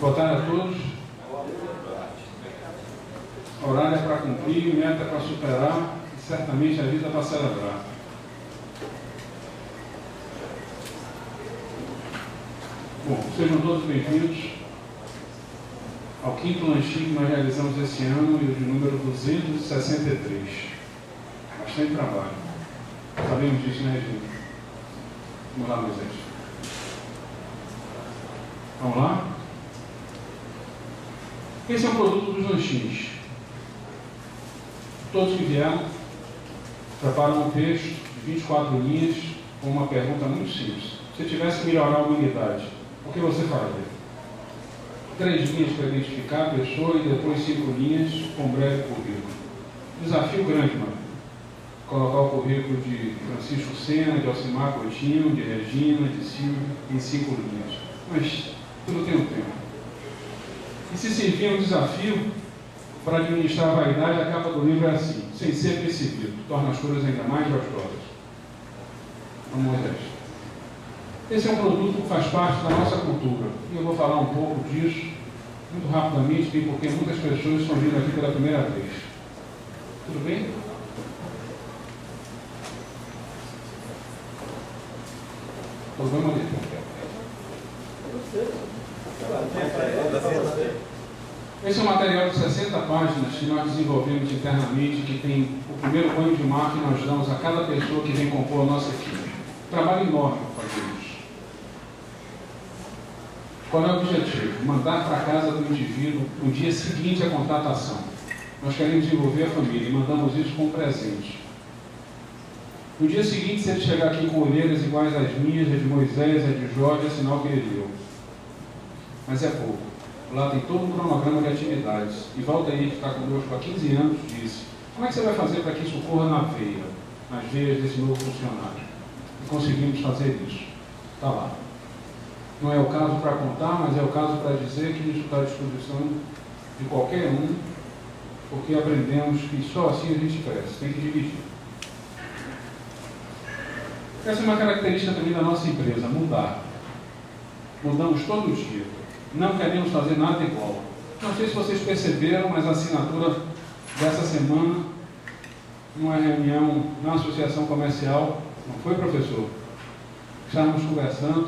Boa tarde a todos. Horário é para cumprir, meta é para superar e certamente a vida é para celebrar. Bom, sejam todos bem-vindos ao quinto lanchinho que nós realizamos esse ano e o de número 263. Bastante trabalho. Sabemos disso, né, gente? Vamos lá, Moisés. Vamos lá? Esse é um produto dos lanchinhos. Todos que vieram preparam um texto de 24 linhas com uma pergunta muito simples. Se tivesse que melhorar a humanidade, o que você faria? 3 linhas para identificar a pessoa e depois 5 linhas com um breve currículo. Desafio grande, mano. Colocar o currículo de Francisco Sena, de Alcimar Coutinho, de Regina, de Silvio, em 5 linhas. Mas tudo tem um tempo. E se servir um desafio para administrar a vaidade, a capa do livro é assim: sem ser percebido, torna as coisas ainda mais gostosas. Vamos ver. Esse é um produto que faz parte da nossa cultura. E eu vou falar um pouco disso muito rapidamente, porque muitas pessoas estão vindo aqui pela primeira vez. Tudo bem? Tudo bem, Maria? Esse é um material de 60 páginas que nós desenvolvemos internamente, que tem o primeiro banho de mar que nós damos a cada pessoa que vem compor a nossa equipe. Trabalho enorme para fazer isso. Qual é o objetivo? Mandar para a casa do indivíduo no dia seguinte à contratação. Nós queremos envolver a família e mandamos isso com um presente. No dia seguinte, se ele chegar aqui com orelhas iguais às minhas, a de Moisés, a de Jorge, é sinal que ele deu. Mas é pouco. Lá tem todo um cronograma de atividades. E Valdeir, que está conosco há 15 anos, disse: como é que você vai fazer para que isso ocorra na veia, nas veias desse novo funcionário? E conseguimos fazer isso. Está lá. Não é o caso para contar, mas é o caso para dizer que isso está à disposição de qualquer um, porque aprendemos que só assim a gente cresce. Tem que dividir. Essa é uma característica também da nossa empresa: mudar. Mudamos todo dia. Não queremos fazer nada igual. Não sei se vocês perceberam, mas a assinatura dessa semana, numa reunião na associação comercial, não foi, professor? Estávamos conversando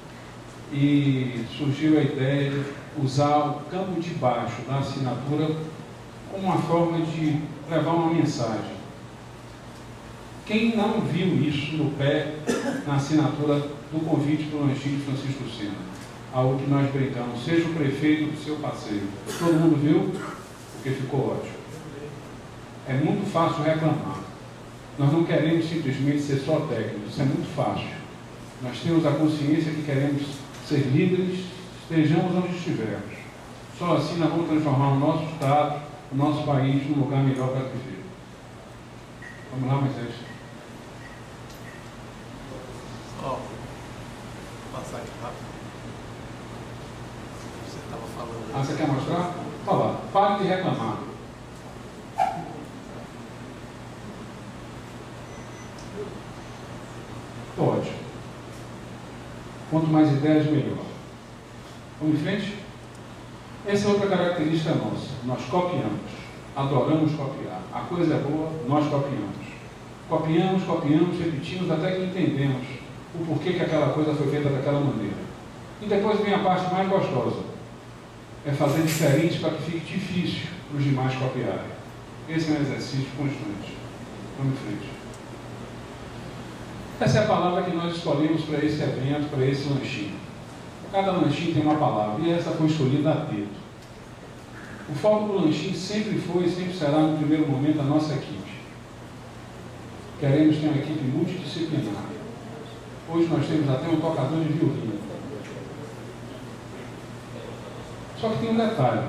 e surgiu a ideia de usar o campo de baixo da assinatura como uma forma de levar uma mensagem. Quem não viu isso no pé, na assinatura do convite para o lanchinho de Francisco Sena? Algo que nós brincamos: seja o prefeito do seu passeio. Todo mundo viu? Porque ficou ótimo. É muito fácil reclamar. Nós não queremos simplesmente ser só técnicos. Isso é muito fácil. Nós temos a consciência que queremos ser líderes, estejamos onde estivermos. Só assim nós vamos transformar o nosso estado, o nosso país, num lugar melhor para viver. Vamos lá, Moisés. Passar aqui rápido. Você estava falando. Ah, você quer mostrar? Olha lá. Pare de reclamar. Pode. Quanto mais ideias, melhor. Vamos em frente? Essa é outra característica nossa. Nós copiamos. Adoramos copiar. A coisa é boa, nós copiamos. Copiamos, repetimos até que entendemos o porquê que aquela coisa foi feita daquela maneira. E depois vem a parte mais gostosa. É fazer diferente para que fique difícil para os demais copiarem. Esse é um exercício constante. Vamos em frente. Essa é a palavra que nós escolhemos para esse evento, para esse lanchinho. Cada lanchinho tem uma palavra, e essa foi escolhida a dedo. O foco do lanchinho sempre foi e sempre será, no primeiro momento, a nossa equipe. Queremos ter uma equipe multidisciplinar. Hoje nós temos até um tocador de violino. Só que tem um detalhe.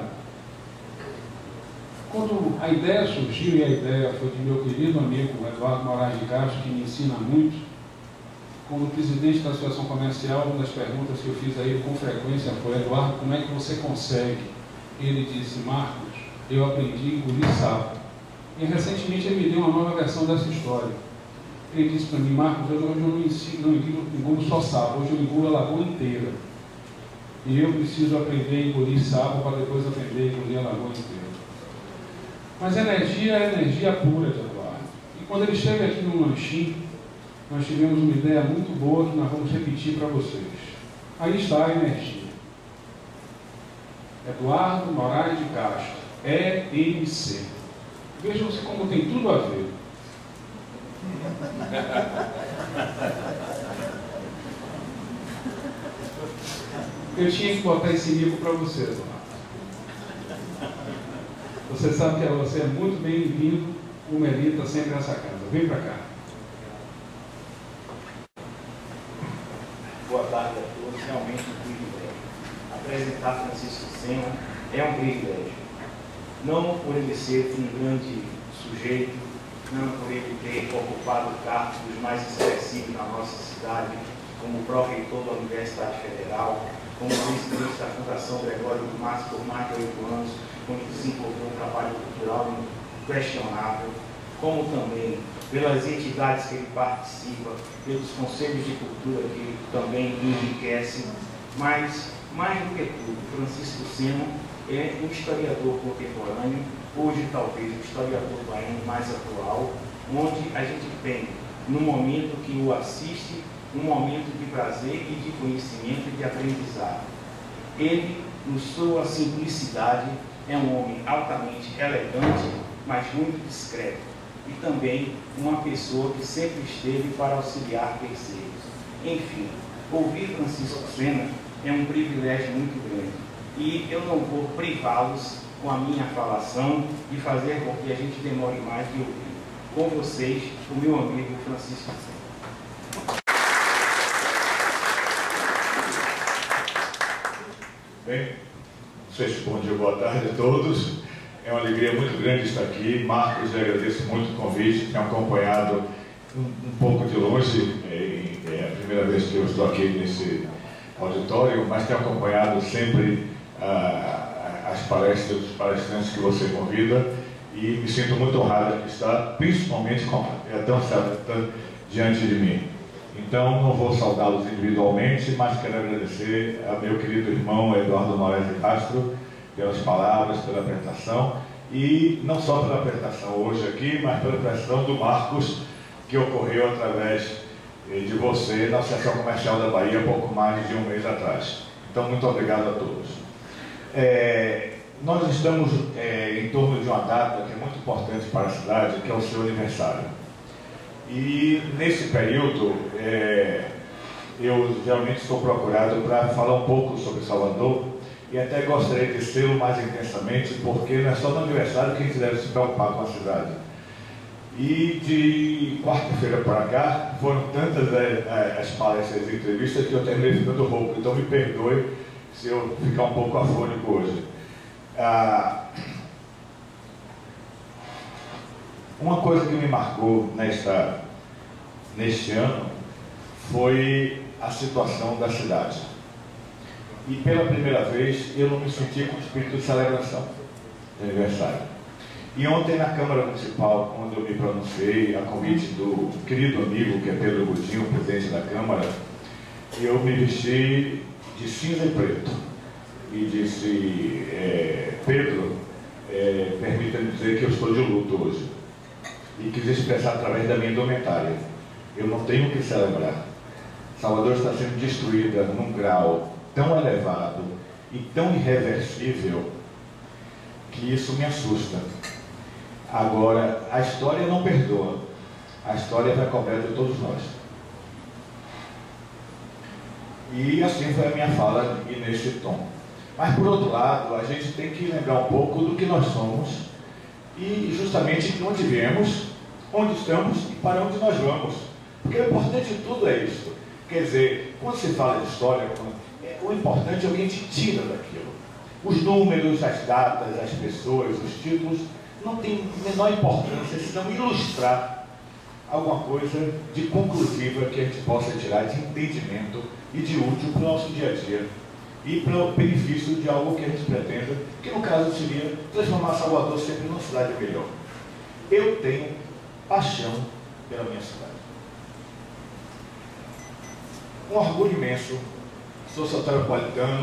Quando a ideia surgiu, e a ideia foi de meu querido amigo Eduardo Moraes de Castro, que me ensina muito, como presidente da Associação Comercial, uma das perguntas que eu fiz a ele com frequência foi: Eduardo, como é que você consegue? Ele disse: Marcos, eu aprendi a engolir sapo. E recentemente ele me deu uma nova versão dessa história. Ele disse para mim: Marcos, hoje eu não engulo só sapo, hoje eu engulo a lagoa inteira. E eu preciso aprender a engolir sapo para depois aprender a engolir a lagoa inteira. Mas energia é energia pura de Eduardo. E quando ele chega aqui no lanchinho, nós tivemos uma ideia muito boa que nós vamos repetir para vocês. Aí está a energia. Eduardo Moraes de Castro, EMC. Vejam como tem tudo a ver. Eu tinha que botar esse livro para você, Eduardo. Você sabe que você é muito bem-vindo, o Melita sempre nessa casa. Vem para cá. Boa tarde a todos. Realmente um privilégio. Apresentar Francisco Sena é um privilégio. Não por ele ser um grande sujeito, não por ele ter ocupado cargos dos mais expressivos na nossa cidade, como o pró-reitor da Universidade Federal, como presidente da Fundação Gregório do Matos por mais de 8 anos, onde desenvolveu um trabalho cultural inquestionável, como também pelas entidades que ele participa, pelos conselhos de cultura que ele também enriquece, mas, mais do que tudo, Francisco Sena é um historiador contemporâneo, hoje talvez um historiador baiano mais atual, onde a gente tem, no momento que o assiste, um momento de prazer e de conhecimento e de aprendizado. Ele, em sua simplicidade, é um homem altamente elegante, mas muito discreto. E também uma pessoa que sempre esteve para auxiliar terceiros. Enfim, ouvir Francisco Sena é um privilégio muito grande. E eu não vou privá-los com a minha falação e fazer com que a gente demore mais de ouvir. Com vocês, o meu amigo Francisco Sena. Bem, não sei se bom dia, boa tarde a todos. É uma alegria muito grande estar aqui. Marcos, eu agradeço muito o convite, tenho acompanhado um pouco de longe, é a primeira vez que eu estou aqui nesse auditório, mas tenho acompanhado sempre as palestras dos palestrantes que você convida e me sinto muito honrado de estar, principalmente com a tão certa diante de mim. Então, não vou saudá-los individualmente, mas quero agradecer ao meu querido irmão Eduardo Moraes de Castro pelas palavras, pela apresentação, e não só pela apresentação hoje aqui, mas pela apresentação do Marcos, que ocorreu através de você na Associação Comercial da Bahia há pouco mais de um mês atrás. Então, muito obrigado a todos. Nós estamos em torno de uma data que é muito importante para a cidade, que é o seu aniversário. E nesse período, eu geralmente sou procurado para falar um pouco sobre Salvador e até gostaria de ser mais intensamente, porque não é só no aniversário que a gente deve se preocupar com a cidade. E de quarta-feira para cá, foram tantas as palestras e entrevistas que eu terminei ficando rouco, então me perdoe se eu ficar um pouco afônico hoje. Uma coisa que me marcou neste ano foi a situação da cidade. E pela primeira vez eu não me senti com espírito de celebração de aniversário. E ontem na Câmara Municipal, quando eu me pronunciei a convite do querido amigo que é Pedro Godinho, presidente da Câmara, eu me vesti de cinza e preto e disse: Pedro, permita-me dizer que eu estou de luto hoje. E quis expressar através da minha indumentária: eu não tenho o que celebrar. Salvador está sendo destruída num grau tão elevado e tão irreversível que isso me assusta. Agora, a história não perdoa. A história vai cobrar de todos nós. E assim foi a minha fala e nesse tom. Mas, por outro lado, a gente tem que lembrar um pouco do que nós somos e justamente de onde viemos, onde estamos e para onde nós vamos. Porque o importante de tudo é isso. Quer dizer, quando se fala de história, o importante é o que a gente tira daquilo. Os números, as datas, as pessoas, os títulos, não tem a menor importância senão ilustrar alguma coisa de conclusiva que a gente possa tirar de entendimento e de útil para o nosso dia a dia e para o benefício de algo que a gente pretenda, que no caso seria transformar Salvador sempre numa cidade melhor. Eu tenho paixão pela minha cidade. Um orgulho imenso. Sou soteropolitano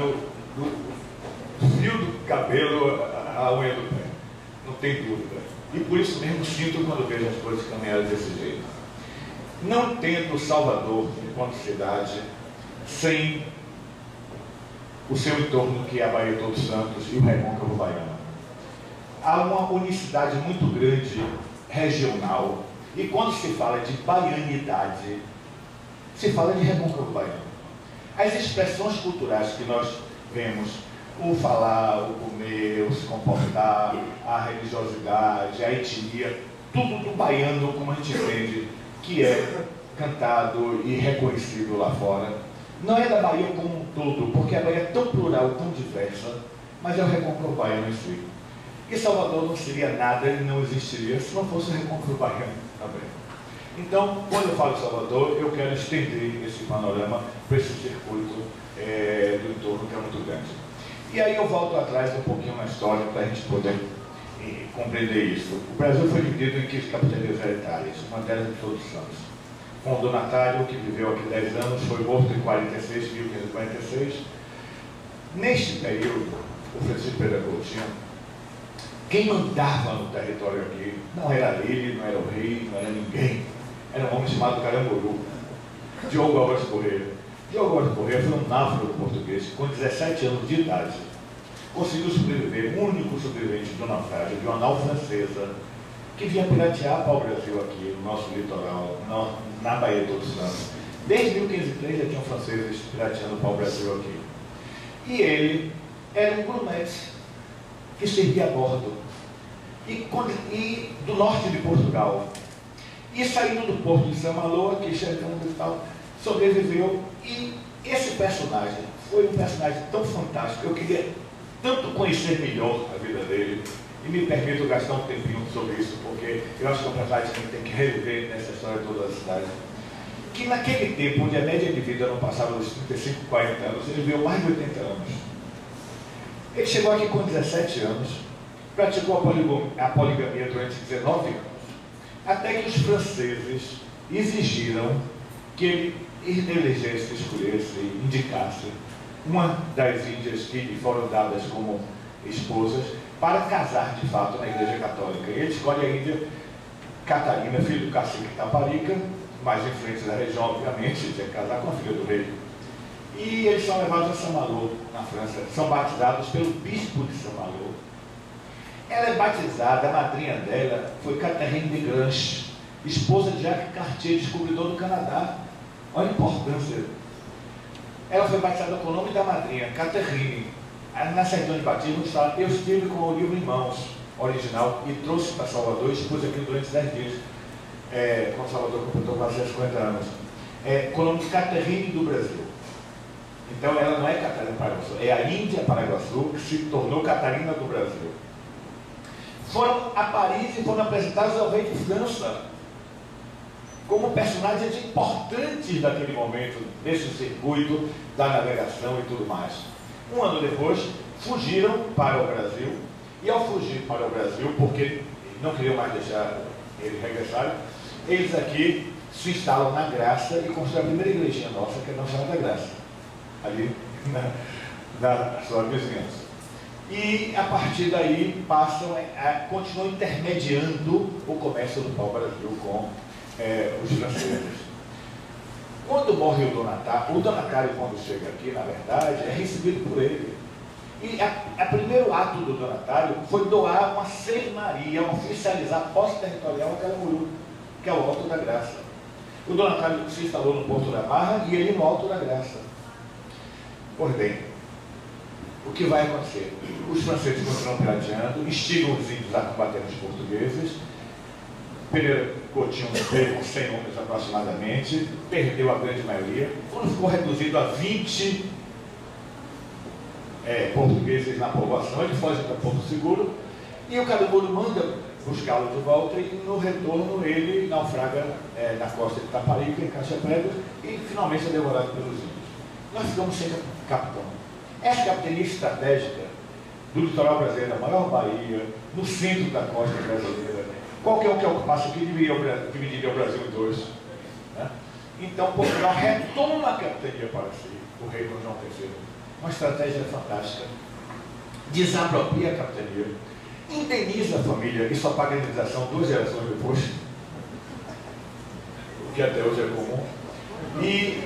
do fio do cabelo à unha do pé. Não tem dúvida. E por isso mesmo sinto quando vejo as coisas caminharem desse jeito. Não tendo Salvador enquanto cidade sem o seu entorno, que é a Baía de Todos Santos e o Recôncavo Baiano. Há uma unicidade muito grande regional, e quando se fala de baianidade, se fala de Recôncavo Baiano. As expressões culturais que nós vemos, o falar, o comer, o se comportar, a religiosidade, a etnia, tudo do baiano, como a gente entende, que é cantado e reconhecido lá fora. Não é da Bahia como um todo, porque a Bahia é tão plural, tão diversa, mas é o Recôncavo Baiano em si. E Salvador não seria nada e não existiria se não fosse o Recôncavo Baiano também. Então, quando eu falo Salvador, eu quero estender esse panorama para esse circuito do entorno, que é muito grande. E aí eu volto atrás um pouquinho na história para a gente poder compreender isso. O Brasil foi dividido em 15 capitanias hereditárias, uma delas de Todos Santos. Com o Donatário, que viveu aqui 10 anos, foi morto em 46, 1546. Neste período, o Francisco Pereira Coutinho, quem mandava no território aqui não era ele, não era o rei, não era ninguém. Era um homem chamado Caramuru, Diogo Álvares Corrêa. Diogo Álvares Corrêa foi um náufrago português que, com 17 anos de idade, conseguiu sobreviver, o único sobrevivente do naufrágio de uma nau francesa que vinha piratear para o Brasil aqui, no nosso litoral, na Baía de Todos Santos. Desde 1503 já tinham franceses pirateando para o Brasil aqui. E ele era um gourmet que servia a bordo e do norte de Portugal. E saindo do porto de Saint-Malo, aqui chegando e tal, sobreviveu. E esse personagem foi um personagem tão fantástico, eu queria tanto conhecer melhor a vida dele. E me permito gastar um tempinho sobre isso, porque eu acho que é um personagem que a gente tem que reviver nessa história toda da cidade. Que naquele tempo, onde a média de vida não passava dos 35, 40 anos, ele viveu mais de 80 anos. Ele chegou aqui com 17 anos, praticou a poligamia durante 19 anos, até que os franceses exigiram que ele elegesse, escolhesse, indicasse uma das índias que lhe foram dadas como esposas para casar de fato na Igreja Católica. Ele escolhe a Índia Catarina, filho do cacique Taparica, mais influente da região, obviamente, tinha que casar com a filha do rei. E eles são levados a Saint-Malo, na França, são batizados pelo bispo de Saint-Malo. Ela é batizada, a madrinha dela foi Catherine de Grange, esposa de Jacques Cartier, descobridor do Canadá. Olha a importância. Ela foi batizada com o nome da madrinha, Catherine. Na certidão de batismo está: eu estive com o livro em mãos, original, e trouxe para Salvador e expus aqui durante 10 dias, quando Salvador completou quase 50 anos. Com o nome de Catherine do Brasil. Então ela não é Catarina Paraguaçu, é a Índia Paraguaçu que se tornou Catarina do Brasil. Foram a Paris e foram apresentados ao rei de França como personagens importantes daquele momento, desse circuito da navegação e tudo mais. Um ano depois, fugiram para o Brasil, e ao fugir para o Brasil, porque não queriam mais deixar eles regressarem, eles aqui se instalam na Graça e constroem a primeira igrejinha nossa, que é Nossa Senhora da Graça, ali na sua vizinhança. E a partir daí continuam intermediando o comércio do pau-brasil com os franceses. Quando morre o Donatário, quando chega aqui, na verdade, é recebido por ele. E o primeiro ato do Donatário foi doar uma sermaria, oficializar a posse territorial a Caramuru, que é o Alto da Graça. O Donatário se instalou no Porto da Barra e ele no Alto da Graça. Pois bem, o que vai acontecer? Os franceses continuam pirateando, instigam os índios a combater os portugueses. Pereira Coutinho veio com 100 homens aproximadamente, perdeu a grande maioria. Quando ficou reduzido a 20 portugueses na povoação, ele foge para Porto Seguro e o Caramuru manda buscá-lo de volta e no retorno ele naufraga na costa de Taparica, em Caixa Prego, e finalmente é devorado pelos índios. Nós ficamos sem capitão. Essa capitania estratégica do litoral brasileiro, a maior baía, no centro da costa brasileira, qualquer um que ocupasse aqui dividiria o Brasil em dois. Né? Então Portugal retoma a capitania para si, o rei Dom João III. uma estratégia fantástica, desapropria a capitania, indeniza a família e só paga a indenização 2 gerações depois, o que até hoje é comum, e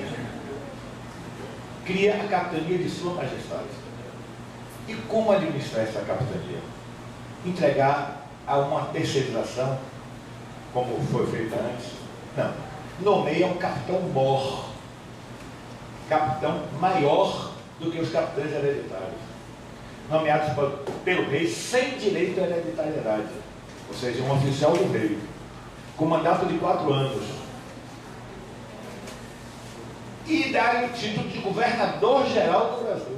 cria a capitania de Sua Majestade. E como administrar essa capitania? Entregar a uma terceirização, como foi feita antes? Não. Nomeia um capitão-mor, capitão maior do que os capitães hereditários, nomeados pelo rei sem direito à hereditariedade, ou seja, um oficial do rei, com mandato de 4 anos, e dar o título de governador-geral do Brasil.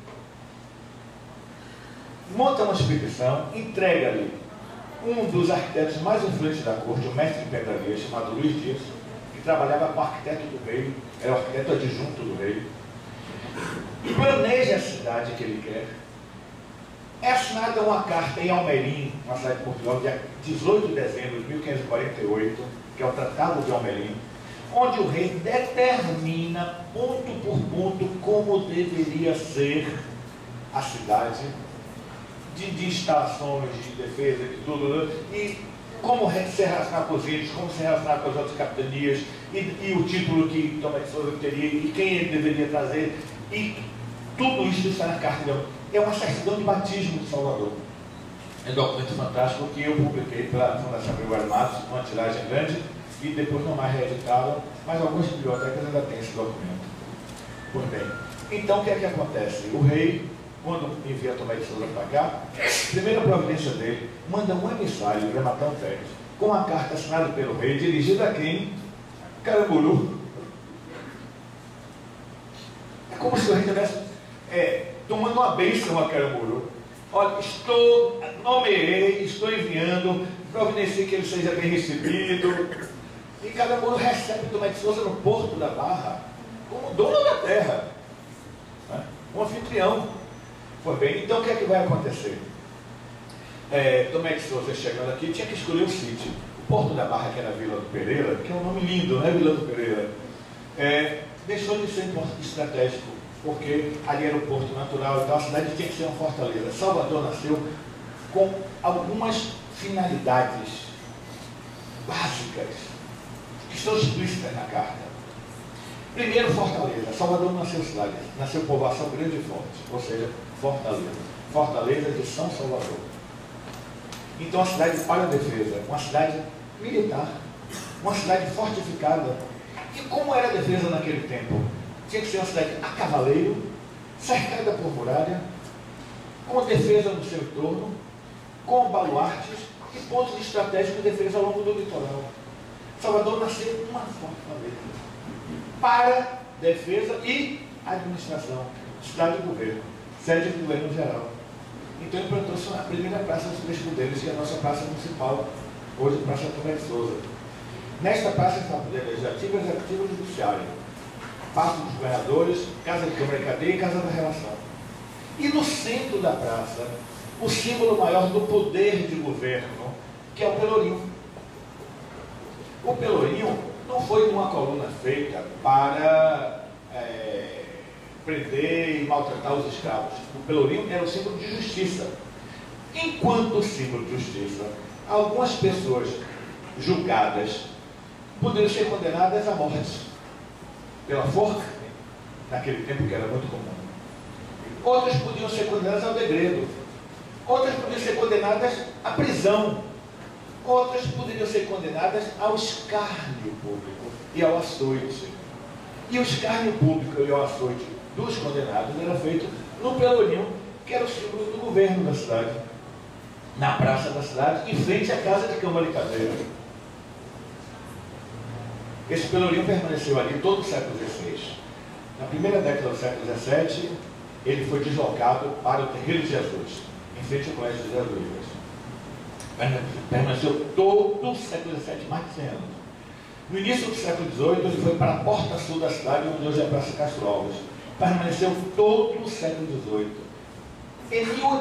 Monta uma expedição, entrega-lhe um dos arquitetos mais influentes da corte, o mestre de pedraria, chamado Luiz Dias, que trabalhava com o arquiteto do rei, era o arquiteto adjunto do rei, planeja a cidade que ele quer. É assinada uma carta em Almerim, uma cidade de Portugal, dia 18 de dezembro de 1548, que é o Tratado de Almerim, onde o rei determina, ponto por ponto, como deveria ser a cidade, de instalações, de defesa, de tudo, e como se relacionar com os índios, como se relacionar com as outras capitanias, e o título que Tomé de Souza teria, e quem ele deveria trazer, e tudo isso está na carta de Almerim. É uma certidão de batismo de Salvador. É um documento fantástico que eu publiquei pela Fundação Gregório Matos, uma tiragem grande, e depois não mais reeditaram, mas algumas bibliotecas ainda têm esse documento. Pois bem, então o que é que acontece? O rei, quando envia Tomé de Souza para cá, primeira providência dele, manda um emissário, Gramatão Pérez, com a carta assinada pelo rei, dirigida a quem? Caramuru. É como se o rei estivesse tomando uma bênção a Caramuru. Olha, nomeei, estou enviando, providencie que ele seja bem recebido. E Caramuru recebe Tomé de Souza no Porto da Barra, como dono da terra, né? Um anfitrião. Pois bem, então o que é que vai acontecer? Tomé de Souza chegando aqui, tinha que escolher o sítio. O Porto da Barra, que era a Vila do Pereira, que é um nome lindo, né, Vila do Pereira, deixou de ser um porto estratégico, porque ali era o porto natural, então a cidade tinha que ser uma fortaleza. Salvador nasceu com algumas finalidades básicas, que estão explícitas na carta. Primeiro, fortaleza. Salvador não nasceu cidade, nasceu povoação grande e forte, ou seja, fortaleza. Fortaleza de São Salvador. Então a cidade para a defesa, uma cidade militar, uma cidade fortificada. E como era a defesa naquele tempo? Tinha que ser uma cidade a cavaleiro, cercada por muralha, com defesa no seu entorno, com baluartes e pontos estratégicos de defesa ao longo do litoral. Salvador nasceu uma fortaleza para defesa e administração, cidade e governo, sede do governo geral. Então implantou-se a primeira praça dos Três Poderes, que é a nossa praça municipal, hoje Praça Tomé de Souza. Nesta praça está o poder legislativo, executivo e judiciário, Paço dos Governadores, Casa de Câmara e Cadeia e Casa da Relação. E no centro da praça, o símbolo maior do poder de governo, que é o Pelourinho. O Pelourinho não foi uma coluna feita para prender e maltratar os escravos. O Pelourinho era um símbolo de justiça. Enquanto símbolo de justiça, algumas pessoas julgadas poderiam ser condenadas à morte pela forca, naquele tempo que era muito comum. Outras podiam ser condenadas ao degredo. Outras podiam ser condenadas à prisão. Outras poderiam ser condenadas ao escárnio público e ao açoite. E o escárnio público e o açoite dos condenados era feito no Pelourinho, que era o símbolo do governo da cidade, na praça da cidade, em frente à Casa de Câmara e Cadeia. Esse Pelourinho permaneceu ali todo o século XVI. Na primeira década do século XVII, ele foi deslocado para o Terreiro de Jesus, em frente ao Colégio dos Jesuítas. Permaneceu todo o século XVII, mais de 100 anos. No início do século XVIII, ele foi para a porta sul da cidade, onde hoje é a Praça Castro Alves. Permaneceu todo o século XVIII. Em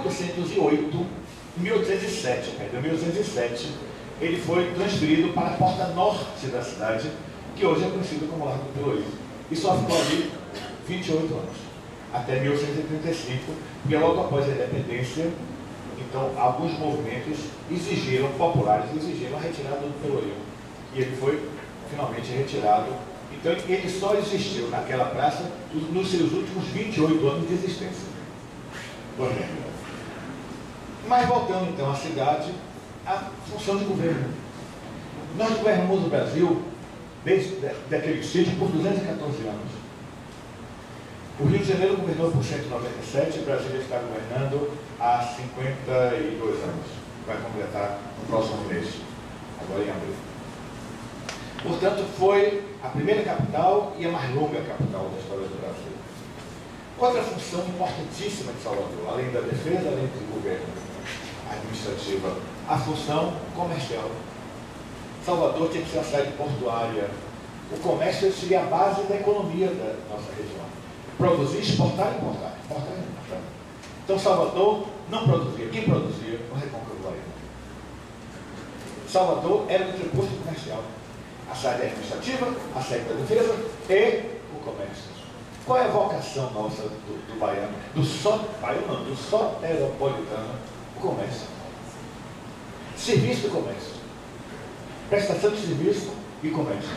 1807, ele foi transferido para a porta norte da cidade, que hoje é conhecido como Largo do Pelourinho. E só ficou ali 28 anos. até 1835, porque logo após a independência, então, alguns movimentos populares exigiram a retirada do Pelourinho. E ele foi finalmente retirado. Então, ele só existiu naquela praça nos seus últimos 28 anos de existência. Mas voltando então à cidade, a função de governo. Nós governamos o Brasil desde aquele sítio por 214 anos. O Rio de Janeiro governou por 197 e Brasília está governando há 52 anos. Vai completar no próximo mês, agora em abril. Portanto, foi a primeira capital e a mais longa capital da história do Brasil. Outra função importantíssima de Salvador, além da defesa, além do governo administrativa, a função comercial. Salvador tinha que ser a cidade portuária. O comércio seria a base da economia da nossa região. Produzir, exportar e importar. Exportar e importar. Então, Salvador não produzia. Quem produzia? O Recôncavo Baiano. Salvador era o entreposto comercial. A sede administrativa, a sede da defesa e o comércio. Qual é a vocação nossa do baiano? Do soteropolitano? O comércio. Serviço do comércio. Prestação de serviço e comércio.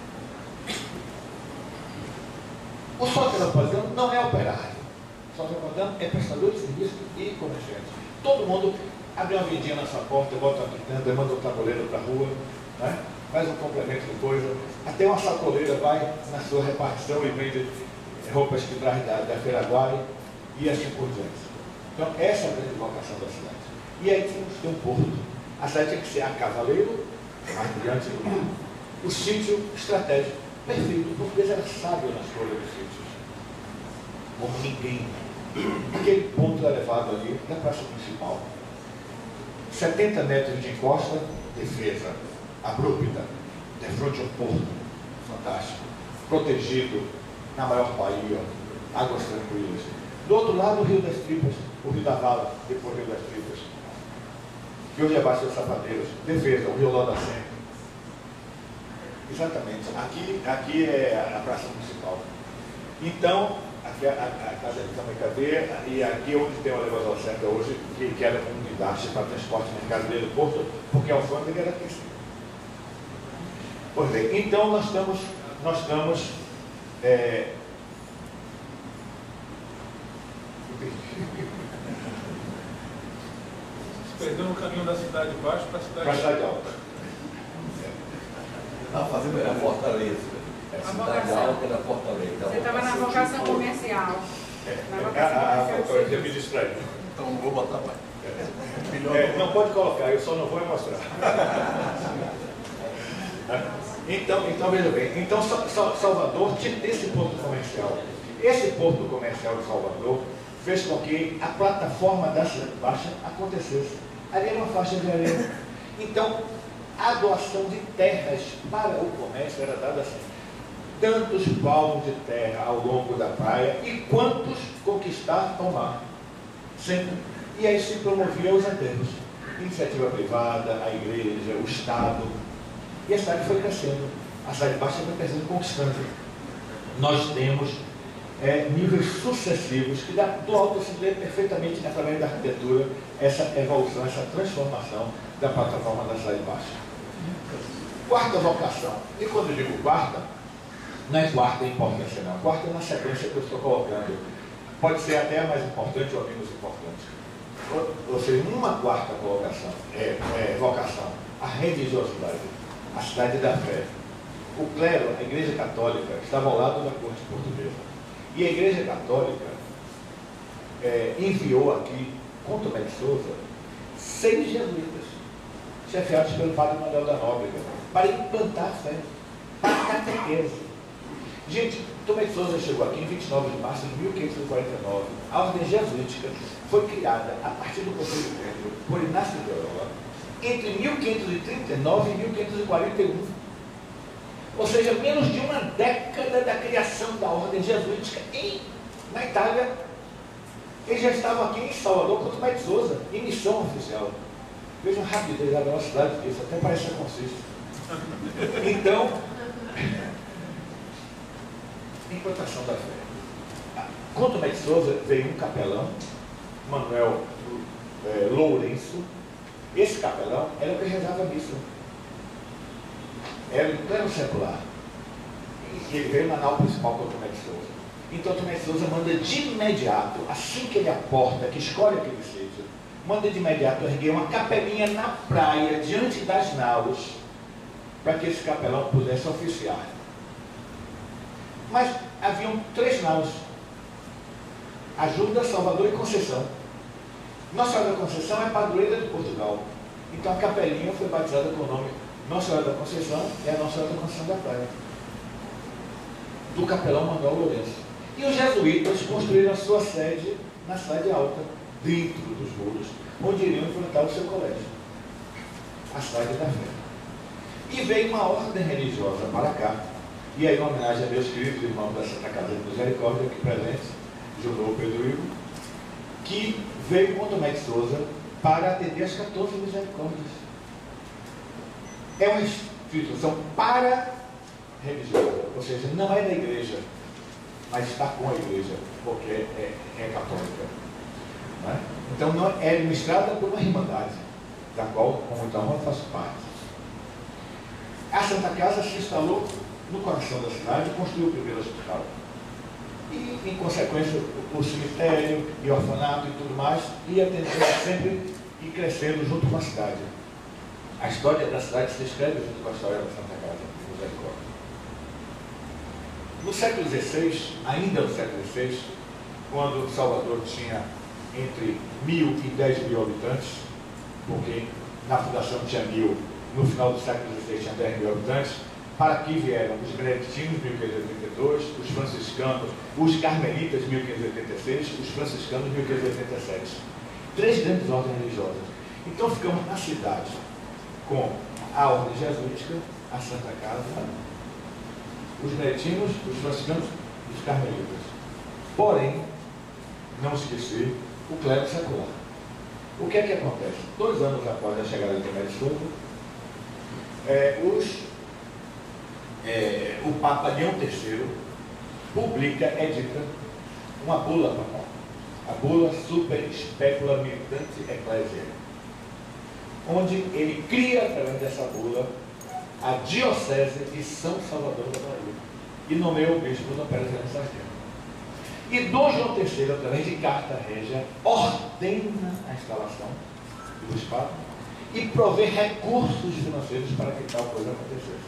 O soteropolitano não é operário. O soteropolitano é prestador de serviço e comerciante. Todo mundo abre uma vendinha na sua porta, bota uma quitanda, manda um tabuleiro para a rua, né? Faz um complemento de coisa. Até uma sacoleira vai na sua repartição e vende roupas que traz da Feira Aguai e assim por diante. Então, essa é a grande vocação da cidade. E aí temos que ter um porto. A cidade tinha que ser a cavaleiro, mais brilhante do mar. O sítio estratégico. Perfeito. O português era sábio na escolha dos sítios. Como ninguém. Aquele ponto elevado ali da praça principal. 70 metros de encosta, defesa. Abrupta. De frente ao porto. Fantástico. Protegido na maior baía. Águas tranquilas. Do outro lado, o Rio das Tripas. O Rio da Vala, depois o Rio das Tripas. Que hoje é abaixo das Sapadeiras. Defesa, o Rio Lodacem. Exatamente. Aqui é a praça municipal. Então, aqui a casa de Câmara e Cadeia, e aqui é onde tem o elevador certo hoje, que era um guindaste para transporte de mercadoria do porto, porque a alfândega era aqui. Pois bem, então nós estamos perdeu no caminho da cidade de baixo para a cidade alta. A fazenda era Fortaleza. A cidade alta era Fortaleza. Você estava na vocação comercial. Eu me distraí. Então não vou botar mais. Não pode colocar, eu só não vou mostrar. Então veja bem, então Salvador tinha esse porto comercial. Esse porto comercial de Salvador fez com que a plataforma da Cidade Baixa acontecesse. Ali era uma faixa de areia. Então, a doação de terras para o comércio era dada assim. Tantos palmos de terra ao longo da praia e quantos conquistar ao mar. Sempre. E aí se promovia os aterros. Iniciativa privada, a igreja, o Estado. E a cidade foi crescendo. A Cidade Baixa foi crescendo, conquistando. Nós temos níveis sucessivos que do alto se vê perfeitamente através da arquitetura essa evolução, essa transformação da plataforma da Cidade Baixa. Quarta vocação. E quando eu digo quarta, não é quarta em importância não. Quarta é na sequência que eu estou colocando. Pode ser até a mais importante ou a menos importante. Ou seja, uma quarta colocação, vocação, a religiosidade, a cidade da fé. O clero, a Igreja Católica, estava ao lado da corte portuguesa. E a Igreja Católica enviou aqui, com Tomé de Souza, 6 jesuítas, chefiados pelo padre Manuel da Nóbrega, para implantar a fé, para catequese. Gente, Tomé de Souza chegou aqui em 29 de março de 1549. A ordem jesuítica foi criada a partir do Conselho de Pedro por Inácio de Loyola entre 1539 e 1541. Ou seja, menos de uma década da criação da ordem jesuítica na Itália. Eles já estavam aqui em Salvador com Tomé de Souza, em missão oficial. Vejam a rapidez da velocidade disso, até parece que consiste. Então, implantação da fé. Com Tomé de Souza veio um capelão, Manuel Lourenço. Esse capelão era o que rezava a missa. Era do pleno secular. E ele veio na nau principal com Tomé de Souza. Então Tomé de Souza manda de imediato, assim que ele aporta, que escolhe aquele sítio, manda de imediato erguer uma capelinha na praia, diante das naus, para que esse capelão pudesse oficiar. Mas haviam 3 naus: Ajuda, Salvador e Conceição. Nossa Senhora da Conceição é padroeira de Portugal. Então a capelinha foi batizada com o nome Nossa Senhora da Conceição e a Nossa Senhora da Conceição da Praia, do capelão Manuel Lourenço. E os jesuítas construíram a sua sede na cidade alta, dentro dos muros, onde iriam enfrentar o seu colégio, a cidade da fé. E veio uma ordem religiosa para cá, e aí, em homenagem a meus queridos irmãos da Santa Casa de Misericórdia, aqui presentes, Junô, Pedro Ivo, que veio com Tomé de Souza para atender as 14 misericórdias. É uma instituição para-religiosa, ou seja, não é da igreja, mas está com a igreja, porque é católica. Não é? Então não é administrada por uma irmandade, da qual, como então, eu faço parte. A Santa Casa se instalou no coração da cidade e construiu o primeiro hospital. E, em consequência, o cemitério e orfanato e tudo mais ia tentando sempre ir crescendo junto com a cidade. A história da cidade se escreve junto com a história da Santa Casa de Misericórdia. No século XVI, ainda no século XVI, quando Salvador tinha entre 1.000 e 10.000 habitantes, porque na fundação tinha 1.000, no final do século XVI tinha 10.000 habitantes, para aqui vieram os beneditinos, 1582, os franciscanos, os carmelitas, 1586, os franciscanos, 1587. 3 grandes ordens religiosas. Então ficamos na cidade com a ordem jesuítica, a Santa Casa, os beneditinos, os franciscanos e os carmelitas. Porém, não esquecer o clero secular. O que é que acontece? 2 anos após a chegada de Tomé de Souza, o Papa Leão III publica, edita uma bula papal, a bula Super Specula Militante Ecclesiae, onde ele cria, através dessa bula, a Diocese de São Salvador da Bahia e nomeia o bispo Dom Pérez Helena Sargento. E Dom João III, através de carta régia, ordena a instalação do bispado e provê recursos financeiros para que tal coisa acontecesse.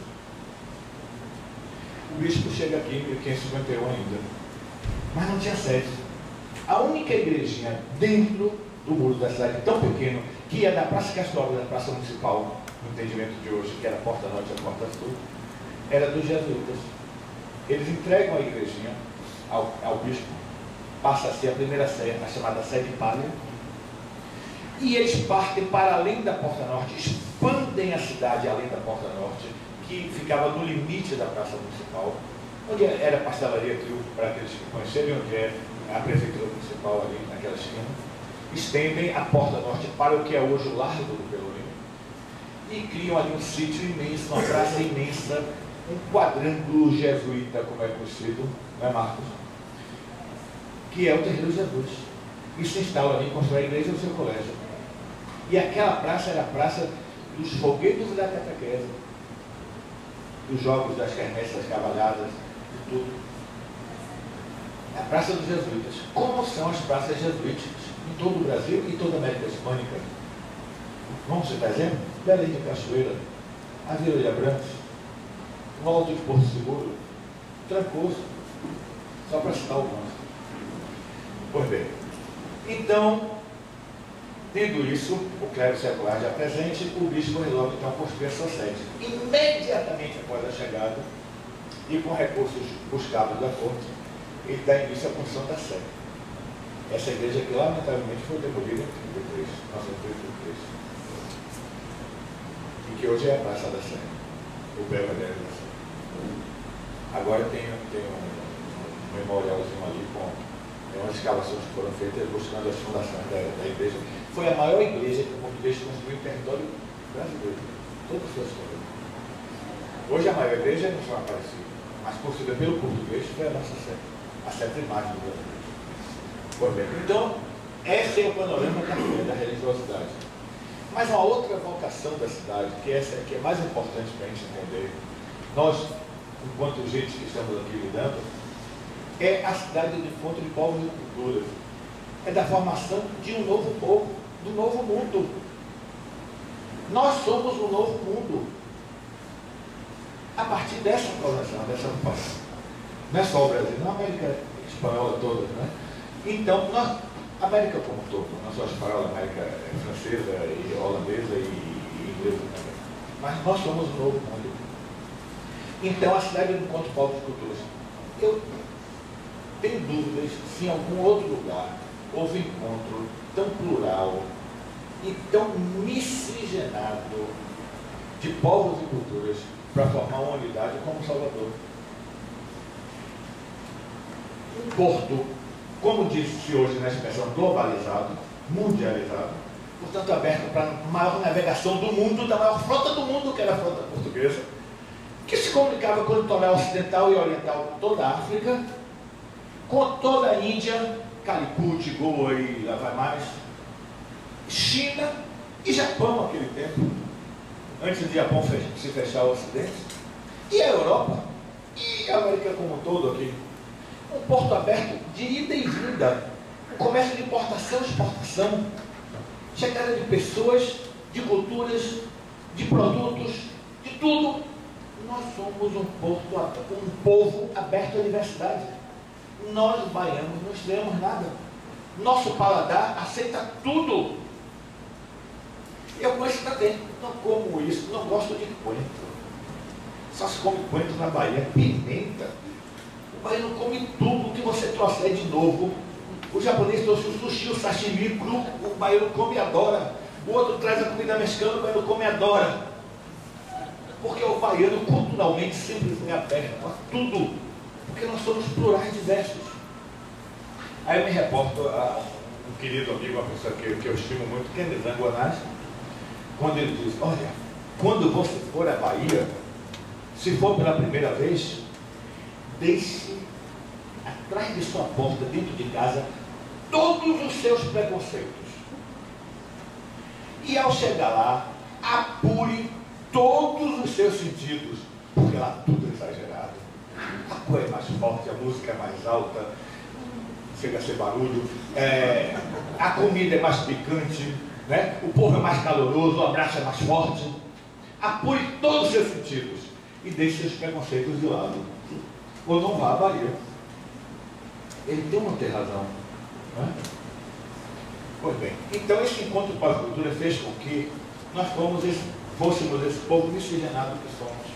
O bispo chega aqui em 1551 ainda, mas não tinha sede. A única igrejinha dentro do muro da cidade, tão pequeno, que ia da Praça Castro, da Praça Municipal, no entendimento de hoje, que era a Porta Norte e a Porta Sul, era dos jesuítas. Eles entregam a igrejinha ao bispo, passa a ser a primeira sede, a chamada sede palha, e eles partem para além da Porta Norte, expandem a cidade além da Porta Norte, que ficava no limite da Praça Municipal, onde era a pastelaria Triunfo, para aqueles que conhecerem, onde é a Prefeitura Municipal ali naquela esquina. Estendem a Porta Norte para o que é hoje o Largo do Pelourinho e criam ali um sítio imenso, uma praça imensa, um quadrângulo jesuíta, como é conhecido, não é, Marcos? Que é o Terreiro Jesus. E se instala ali, constrói a igreja e o seu colégio. E aquela praça era a praça dos foguetes e da catequese, dos jogos, das quermesses, das cavalhadas, de tudo. É a Praça dos Jesuítas. Como são as praças jesuíticas em todo o Brasil e toda a América Hispânica? Vamos citar exemplo? Belém de Cachoeira, a Vila de Abrantes, o Alto de Porto Seguro, Trancoso, só para citar alguns. Pois bem, então, tendo isso, o clero secular já presente, o bispo resolve então construir a sua sede. Imediatamente após a chegada, e com recursos buscados da corte, ele dá início à construção da sede. Essa igreja que lamentavelmente foi demolida em 1933, e que hoje é a Praça da Sé, o Belvedere da Sé. Agora tem um memorialzinho ali com umas escavações que foram feitas buscando as fundações da igreja. Foi a maior igreja que o português construiu em território brasileiro, toda a sua história. Hoje a maior igreja não chama Aparecida, mas construída pelo português foi a nossa Sé, a Sé primária do Brasil. Pois bem, então, esse é o panorama da religiosidade. Mas uma outra vocação da cidade, que essa que é mais importante para a gente entender, nós, enquanto gente que estamos aqui lidando, é a cidade do encontro de povos e culturas. É da formação de um novo povo, do novo mundo. Nós somos um novo mundo. A partir dessa colocação, dessa ocupação. Não é só o Brasil, não, a América Espanhola toda, né? Então, nós, a América como um todo, não só a espanhola, a América francesa e holandesa e inglesa também. Mas nós somos um novo mundo. Então, a cidade do encontro de povos e culturas. Eu tenho dúvidas se em algum outro lugar houve encontro tão plural e tão miscigenado de povos e culturas para formar uma unidade como Salvador. Um porto, como disse hoje na expressão, globalizado, mundializado, portanto aberto para a maior navegação do mundo, da maior frota do mundo, que era a frota portuguesa, que se comunicava com o litoral ocidental e oriental de toda a África, com toda a Índia, Calicut, Goa e lá vai mais, China e Japão naquele tempo, antes do Japão se fechar ao Ocidente, e a Europa, e a América como um todo aqui. Um porto aberto de ida e vinda, um comércio de importação e exportação, chegada de pessoas, de culturas, de produtos, de tudo. Nós somos um povo aberto à diversidade. Nós, baianos, não estranhamos nada. Nosso paladar aceita tudo. Eu conheço também, não como isso, não gosto de coentro. Só se come coentro na Bahia, pimenta. O baiano come tudo que você trouxer de novo. O japonês trouxe o sushi, o sashimi cru, o baiano come e adora. O outro traz a comida mexicana, o baiano come e adora. Porque o baiano culturalmente sempre foi aberto a tudo. Porque nós somos plurais diversos. Aí eu me reporto a um querido amigo, uma pessoa que eu estimo muito, que é Nizanguanás, quando ele diz, olha, quando você for à Bahia, se for pela primeira vez, deixe atrás de sua porta, dentro de casa, todos os seus preconceitos. E ao chegar lá, apure todos os seus sentidos, porque lá tudo é exagerado. A cor é mais forte, a música é mais alta, chega a ser barulho, a comida é mais picante, né? O povo é mais caloroso, o abraço é mais forte. Apure todos os seus sentidos e deixe seus preconceitos de lado. Ou não vá à Bahia. Ele tem uma ter razão. Não é? Pois bem, então esse encontro com a cultura fez com que nós fôssemos esse povo miscigenado que somos.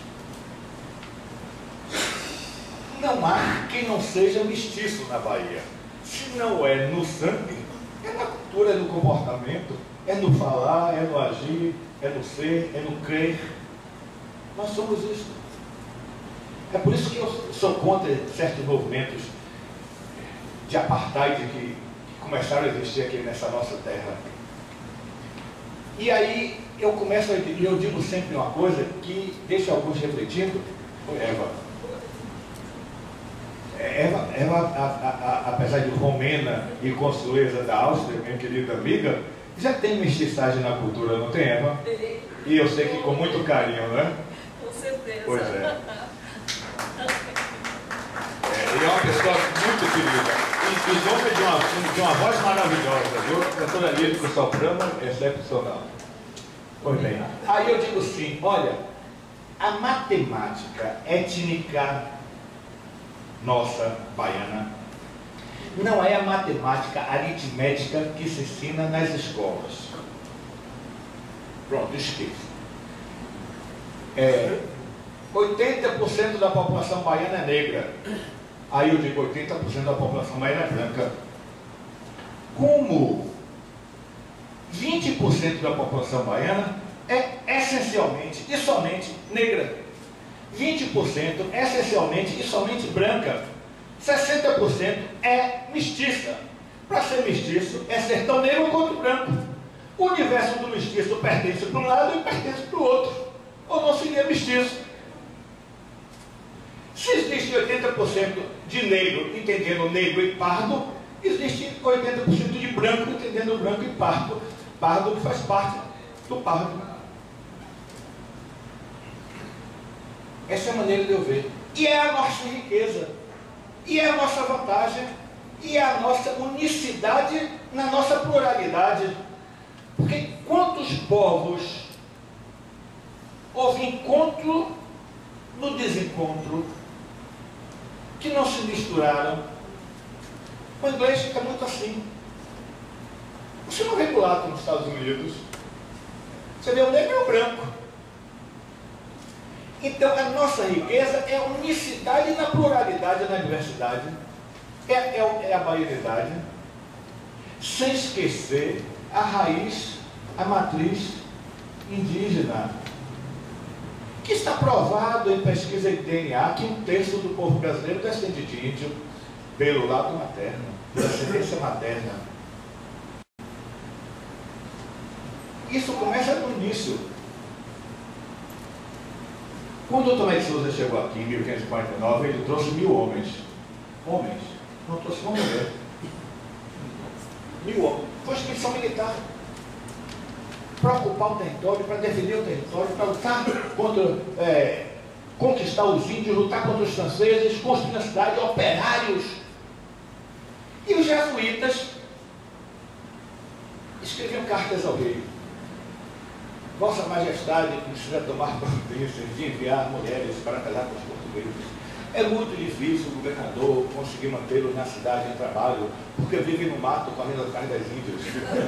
Não há quem não seja mestiço na Bahia. Se não é no sangue, é na cultura, é no comportamento, é no falar, é no agir, é no ser, é no crer. Nós somos isso. É por isso que eu sou contra certos movimentos de apartheid que começaram a existir aqui nessa nossa terra. E aí eu começo e eu digo sempre uma coisa que deixa alguns refletindo. Foi Eva, apesar de romena e consuleza da Áustria, minha querida amiga, já tem mestiçagem na cultura, não tem, Eva? E eu sei que com muito carinho, né? Com certeza. Pois é. E é uma pessoa muito querida. E nome de uma voz maravilhosa, viu? Cantora lírica soprano excepcional. Pois bem. Aí eu digo assim, olha, a matemática étnica nossa, baiana, não é a matemática aritmética que se ensina nas escolas. Pronto, esqueça. 80% da população baiana é negra. Aí eu digo 80% da população baiana é branca. Como 20% da população baiana é essencialmente e somente negra. 20% essencialmente e somente branca. 60% é mestiça. Para ser mestiço é ser tão negro quanto branco. O universo do mestiço pertence para um lado e pertence para o outro. Ou não seria mestiço. Se existe 80% de negro, entendendo negro e pardo, existe 80% de branco, entendendo branco e pardo. Pardo que faz parte do pardo. Essa é a maneira de eu ver. E é a nossa riqueza. E é a nossa vantagem. E é a nossa unicidade na nossa pluralidade. Porque quantos povos houve encontro no desencontro, que não se misturaram. O inglês fica muito assim. Você não vê mulato nos Estados Unidos. Você vê o negro e o branco. Então a nossa riqueza é a unicidade na pluralidade, na diversidade. É a baianidade. Sem esquecer a raiz, a matriz indígena. Que está provado em pesquisa de DNA que 1/3 do povo brasileiro descende de índio pelo lado materno, pela ascendência materna. Isso começa no início. Quando o Tomé de Souza chegou aqui em 1549, ele trouxe 1000 homens. Homens. Não trouxe uma mulher. 1000 homens. Foi expedição militar. Para ocupar o território, para defender o território, para lutar contra, conquistar os índios, lutar contra os franceses, construir a cidade, operários. E os jesuítas escreviam cartas ao rei. Vossa Majestade precisa tomar providência de enviar mulheres para casar com os portugueses. É muito difícil o governador conseguir mantê-los na cidade em trabalho, porque vivem no mato correndo atrás das índias.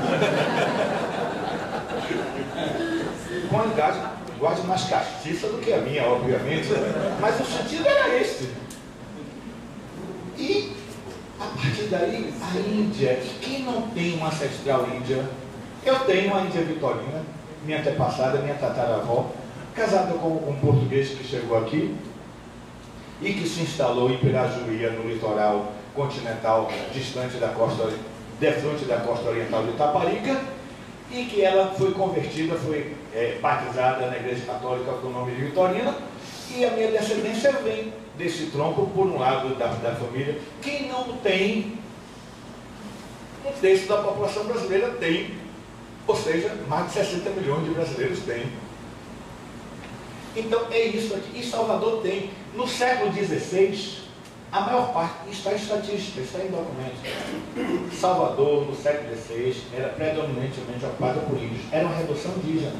Com a linguagem mais castiça do que a minha, obviamente, mas o sentido era este. E, a partir daí, a Índia, quem não tem uma ancestral índia? Eu tenho a Índia Vitorina, minha antepassada, minha tataravó, casada com um português que chegou aqui e que se instalou em Pirajuí, no litoral continental distante da costa, defronte da costa oriental de Itaparica, e que ela foi convertida, foi batizada na Igreja Católica com o nome de Vitorina, e a minha descendência vem desse tronco, por um lado da família. Quem não tem, 1/3 da população brasileira tem, ou seja, mais de 60 milhões de brasileiros têm. Então é isso aqui. E Salvador tem. No século XVI, a maior parte, está em estatística, está em documentos. Salvador, no século XVI, era predominantemente ocupada por índios. Era uma redução indígena.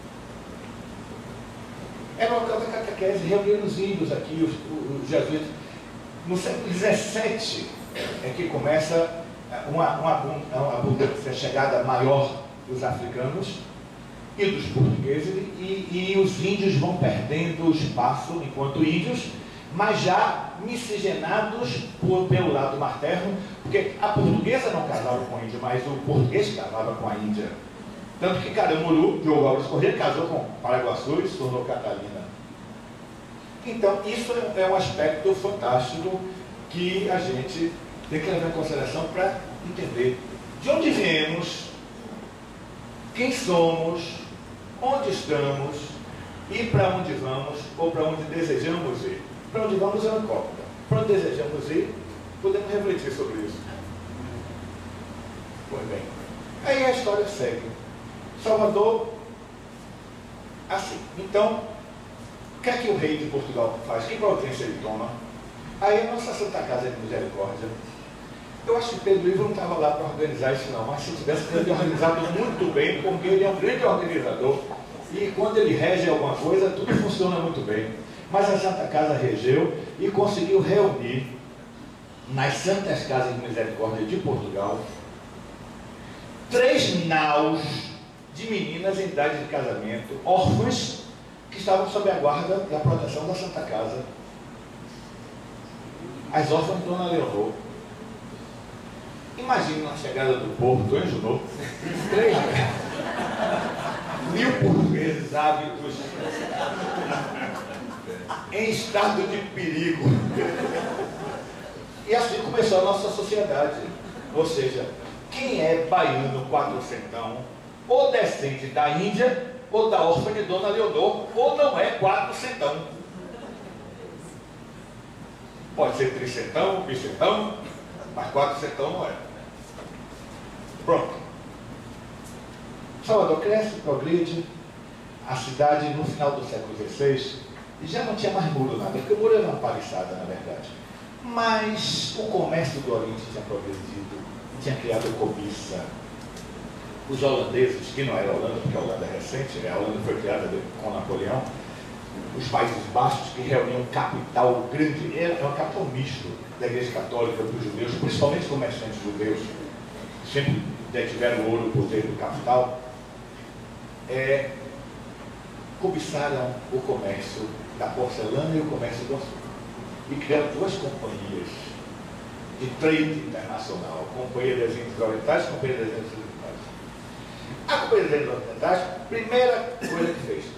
Era o local da catequese, reunindo os índios aqui, os jesuítas. No século XVII é que começa uma abundância, a chegada maior dos africanos e dos portugueses, e os índios vão perdendo espaço enquanto índios, mas já miscigenados pelo lado materno, porque a portuguesa não casava com o índio, mas o português casava com a Índia. Tanto que Caramuru, Diogo Alves Corrêa, casou com Paraguaçu e se tornou Catalina. Então, isso é um aspecto fantástico que a gente tem que levar em consideração para entender de onde viemos, quem somos, onde estamos e para onde vamos ou para onde desejamos ir. Para onde vamos é uma incógnita. Para onde desejamos ir, podemos refletir sobre isso. Pois bem, aí a história segue. Salvador, assim. Então, o que é que o rei de Portugal faz? Que providência ele toma? Aí a nossa Santa Casa de Misericórdia. Eu acho que Pedro Ivo não estava lá para organizar isso não, mas se tivesse, ele teria organizado muito bem, porque ele é um grande organizador. E quando ele rege alguma coisa, tudo funciona muito bem. Mas a Santa Casa regeu e conseguiu reunir nas Santas Casas de Misericórdia de Portugal 3 naus de meninas em idade de casamento, órfãs, que estavam sob a guarda e a proteção da Santa Casa. As órfãs de Dona Leonor. Imagine na chegada do povo do Anjunô, 3.000 portugueses ávidos em estado de perigo. E assim começou a nossa sociedade. Ou seja, quem é baiano quatrocentão, ou descende da Índia, ou da órfã de Dona Leonor, ou não é quatrocentão. Pode ser tricentão, bicentão, mas Quarto Sertão não é. Pronto. Salvador cresce, progride. A cidade, no final do século XVI, já não tinha mais muro nada, porque o muro era uma paliçada, na verdade. Mas o comércio do Oriente tinha progredido, tinha criado cobiça. Os holandeses, que não era a Holanda, porque a Holanda é recente, a Holanda foi criada com Napoleão, os Países Baixos, que reuniam um capital grande, é um capital misto da Igreja Católica, dos judeus, principalmente comerciantes judeus, que sempre detiveram ouro por dentro do capital, cobiçaram o comércio da porcelana e o comércio do açúcar. E criaram duas companhias de trade internacional, Companhia das Índias Orientais e Companhia das Índias Ocidentais. A Companhia das Índias Orientais, primeira coisa que fez,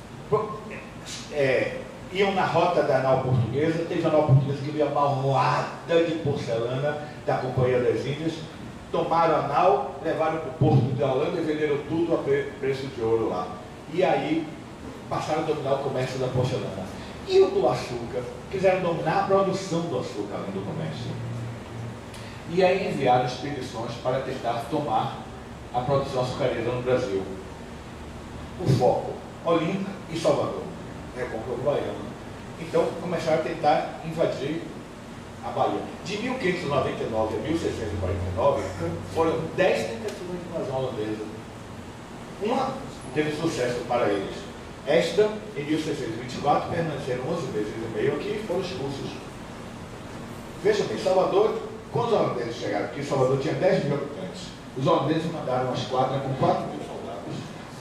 iam na rota da nau portuguesa, teve a nau portuguesa que veio amarroada de porcelana da Companhia das Índias, tomaram a nau, levaram para o porto da Holanda e venderam tudo a preço de ouro lá. E aí passaram a dominar o comércio da porcelana. E o do açúcar, quiseram dominar a produção do açúcar além do comércio. E aí enviaram expedições para tentar tomar a produção açucareira no Brasil. O foco, Olinda e Salvador, Recôncavo Baiano. Então começaram a tentar invadir a Bahia. De 1599 a 1649, foram 10 tentativas de invasão holandesa. Uma teve sucesso para eles. Esta, em 1624, permaneceram 11 meses e meio aqui e foram expulsos. Vejam bem, Salvador, quando os holandeses chegaram aqui, Salvador tinha 10 mil habitantes. Os holandeses mandaram uma esquadra com 4 mil soldados.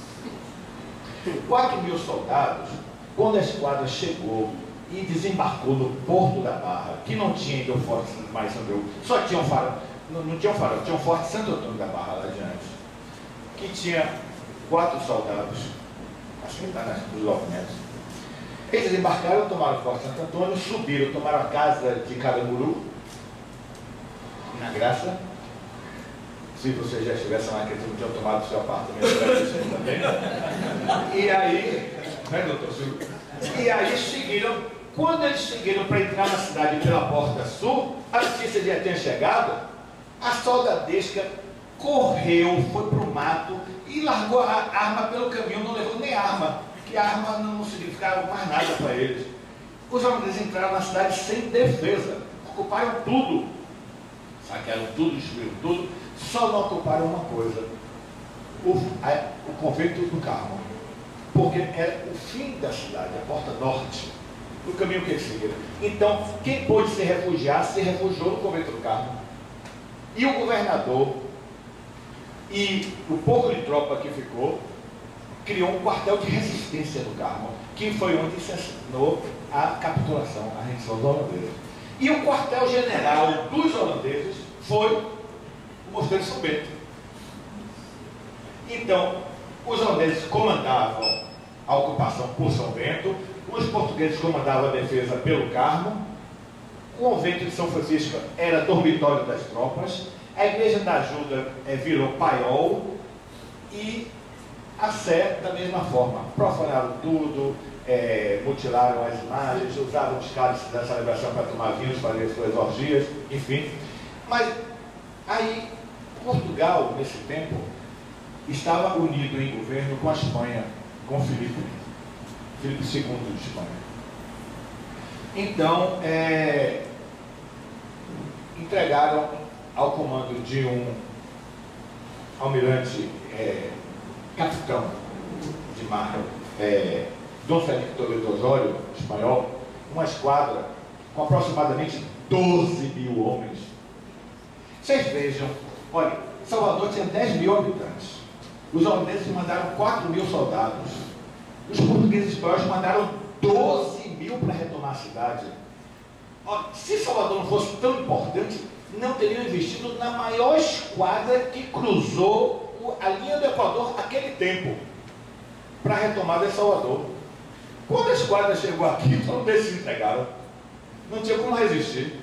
4 mil soldados, quando a esquadra chegou e desembarcou no Porto da Barra, que não tinha ainda o Forte mais Andreu, só tinha um farol, não tinha um farol, tinha um Forte Santo Antônio da Barra lá adiante, que tinha 4 soldados, assim está nos documentos. Eles desembarcaram, tomaram o Forte Santo Antônio, subiram, tomaram a casa de Caramuru, na Graça. Se você já estivesse lá, que eles não tinham tomado o seu apartamento também. E aí, né, doutor Silvio? E aí seguiram, quando eles seguiram para entrar na cidade pela Porta Sul, a notícia já tinha chegado, a soldadesca correu, foi para o mato e largou a arma pelo caminho, não levou nem arma, que a arma não significava mais nada para eles. Os holandeses entraram na cidade sem defesa, ocuparam tudo, saquearam tudo, destruíram tudo, só não ocuparam uma coisa, o convento do Carmo, porque era o fim da cidade, a porta norte, do caminho que eles seguiram. Então, quem pôde se refugiar, se refugiou no convento do Carmo. E o governador e o pouco de tropa que ficou, criou um quartel de resistência no Carmo, que foi onde se assinou a capitulação, a rendição dos holandeses. E o quartel-general dos holandeses foi o Mosteiro de São Bento. Então, os holandeses comandavam a ocupação por São Bento, os portugueses comandavam a defesa pelo Carmo, o convento de São Francisco era dormitório das tropas, a Igreja da Ajuda virou paiol e a Sé da mesma forma. Profanaram tudo, mutilaram as imagens, usaram os cálices da celebração para tomar vinhos, fazer suas orgias, enfim. Mas aí, Portugal, nesse tempo, estava unido em governo com a Espanha, com Filipe II de Espanha. Então, entregaram ao comando de um almirante, capitão de mar, Dom Felipe Toledo Osório, espanhol, uma esquadra com aproximadamente 12 mil homens. Vocês vejam, olha, Salvador tinha 10 mil habitantes. Os holandeses mandaram 4 mil soldados. Os portugueses espanhóis mandaram 12 mil para retomar a cidade. Olha, se Salvador não fosse tão importante, não teriam investido na maior esquadra que cruzou a linha do Equador naquele tempo, para a retomada de Salvador. Quando a esquadra chegou aqui, os holandeses se entregaram. Não tinha como resistir.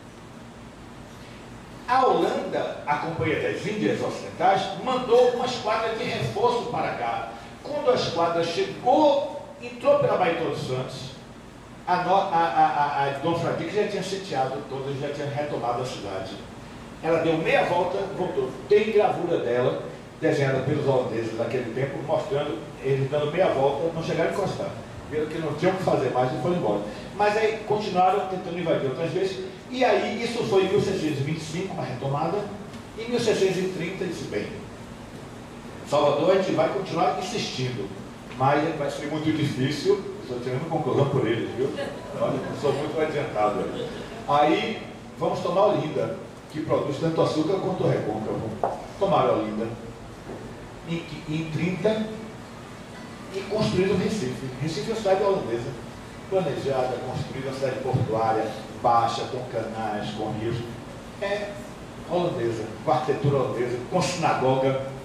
A Holanda, a Companhia das Índias Ocidentais, mandou uma esquadra de reforço para cá. Quando a esquadra chegou, entrou pela Baía de Todos os Santos, a Dom Fradique já tinha sitiado todas, já tinha retomado a cidade. Ela deu meia volta, voltou. Tem gravura dela, desenhada pelos holandeses daquele tempo, mostrando eles dando meia volta, não chegaram a encostar. Viram que não tinham o que fazer mais e foram embora. Mas aí continuaram tentando invadir outras vezes, e aí isso foi em 1625, uma retomada, e em 1630 disse, bem, Salvador a gente vai continuar insistindo, mas vai ser muito difícil, estou tirando conclusão por eles, viu? Olha, eu sou muito adiantado. Aí vamos tomar Olinda, que produz tanto açúcar quanto o recôncavo. Tomaram Olinda em 30 e construíram Recife. Recife é uma cidade holandesa, planejada, construída, uma cidade portuária, baixa, com canais, com rios. É holandesa, com arquitetura holandesa, com sinagoga.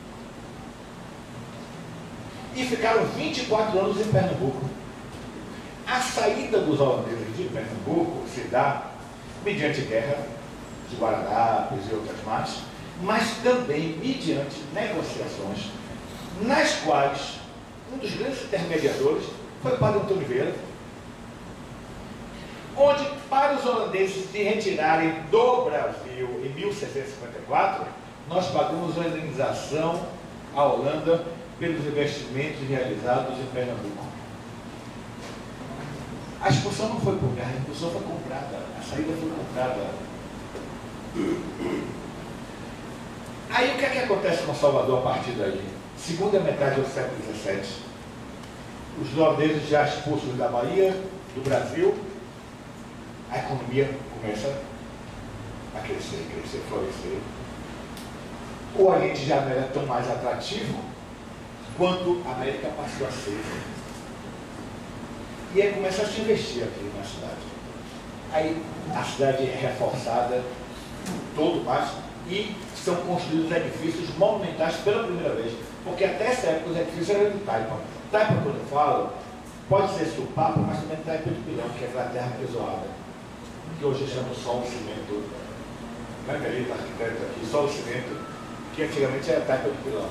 E ficaram 24 anos em Pernambuco. A saída dos holandeses de Pernambuco se dá mediante guerra de Guararapes e outras mais, mas também mediante negociações, nas quais um dos grandes intermediadores foi o Padre Antônio Vieira, onde, para os holandeses se retirarem do Brasil em 1654, nós pagamos uma indenização à Holanda pelos investimentos realizados em Pernambuco. A expulsão não foi por guerra, a expulsão foi comprada, a saída foi comprada. Aí o que é que acontece com Salvador a partir daí? Segunda metade do século XVII, os holandeses já expulsos da Bahia, do Brasil, a economia começa a crescer, florescer. O Oriente já não era tão mais atrativo quanto a América passou a ser. E aí começa a se investir aqui na cidade. Aí a cidade é reforçada todo mais e são construídos edifícios monumentais pela primeira vez, porque até essa época os edifícios eram de taipa. Taipa, quando eu falo, pode ser sulpapa, mas também taipa de pilão, que é aquela terra pesoada, que hoje chama só o cimento. Margarita, arquiteto aqui, só o cimento, que antigamente era taipa de pilão.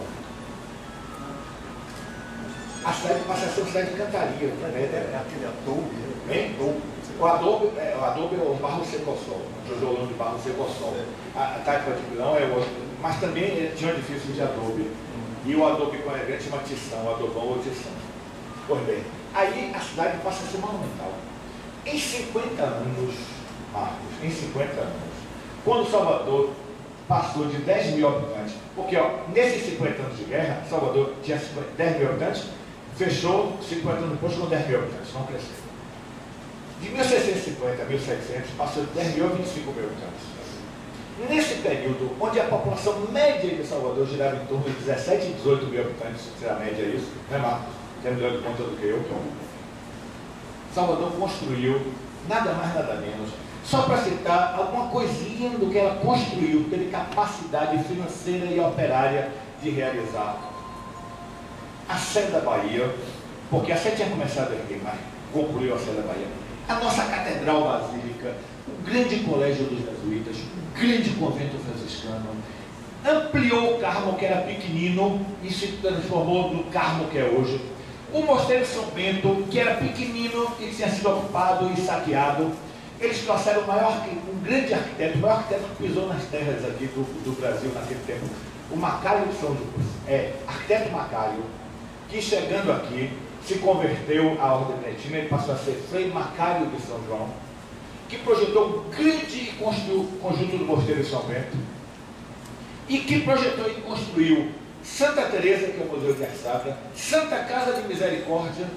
A cidade passa a ser uma cidade de cantaria, É aquele adobe. hein? O adobe é o barro seco ao sol, o tijolão de barro seco ao sol. A taipa de pilão é outro, mas também tinha um edifício de adobe. E o adobe com elegante chama tição, o adobão ou tição. Pois bem, aí a cidade passa a ser monumental. Em 50 anos, Marcos, em 50 anos, quando Salvador passou de 10 mil habitantes, porque nesses 50 anos de guerra, Salvador tinha 10 mil habitantes, fechou 50 anos depois com 10 mil habitantes, não cresceu. De 1650 a 1700, passou de 10 mil a 25 mil habitantes. Nesse período, onde a população média de Salvador girava em torno de 17 e 18 mil habitantes, se a média é isso, né, Marcos? Tem melhor de conta do que eu, Salvador construiu nada mais, nada menos. Só para citar alguma coisinha do que ela construiu, teve capacidade financeira e operária de realizar. A Sé da Bahia, porque a Sé tinha começado aqui, mas concluiu a Sé da Bahia. A nossa Catedral Basílica, o grande colégio dos jesuítas, o grande convento franciscano, ampliou o Carmo, que era pequenino, e se transformou no Carmo que é hoje. O Mosteiro São Bento, que era pequenino e tinha sido ocupado e saqueado, eles trouxeram um grande arquiteto, o maior arquiteto que pisou nas terras aqui do Brasil naquele tempo, o Macário de São João, arquiteto Macário, que chegando aqui se converteu à Ordem Benetina, ele passou a ser Frei Macário de São João, que projetou um grande conjunto do Mosteiro de São Bento, e que projetou e construiu Santa Teresa, que é o Museu de Arçada, Santa Casa de Misericórdia,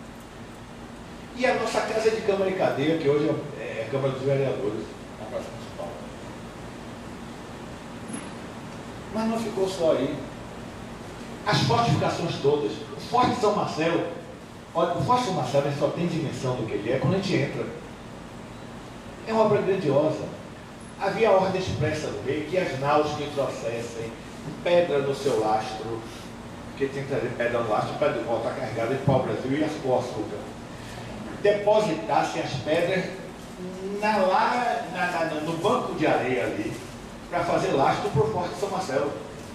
e a nossa Casa de Câmara e Cadeia, que hoje é a Câmara dos Vereadores, na Praça Municipal. Mas não ficou só aí. As fortificações todas, o Forte São Marcelo, olha, o Forte São Marcelo só tem dimensão do que ele é quando a gente entra. É uma obra grandiosa. Havia a ordem expressa do rei que as naus que trouxessem pedra no seu lastro, porque tem que trazer pedra no lastro para voltar carregada de pau-brasil e o açúcar, depositassem as pedras no banco de areia ali, para fazer lastro para o Forte São Marcelo.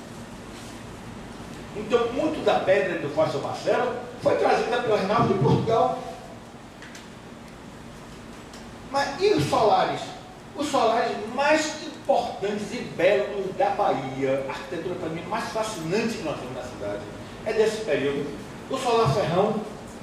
Então, muito da pedra do Forte São Marcelo foi trazida pelas naus de Portugal. Mas e os solares? Os solares mais importantes e belos da Bahia, a arquitetura para mim mais fascinante que nós temos na cidade, é desse período. O Solar Ferrão,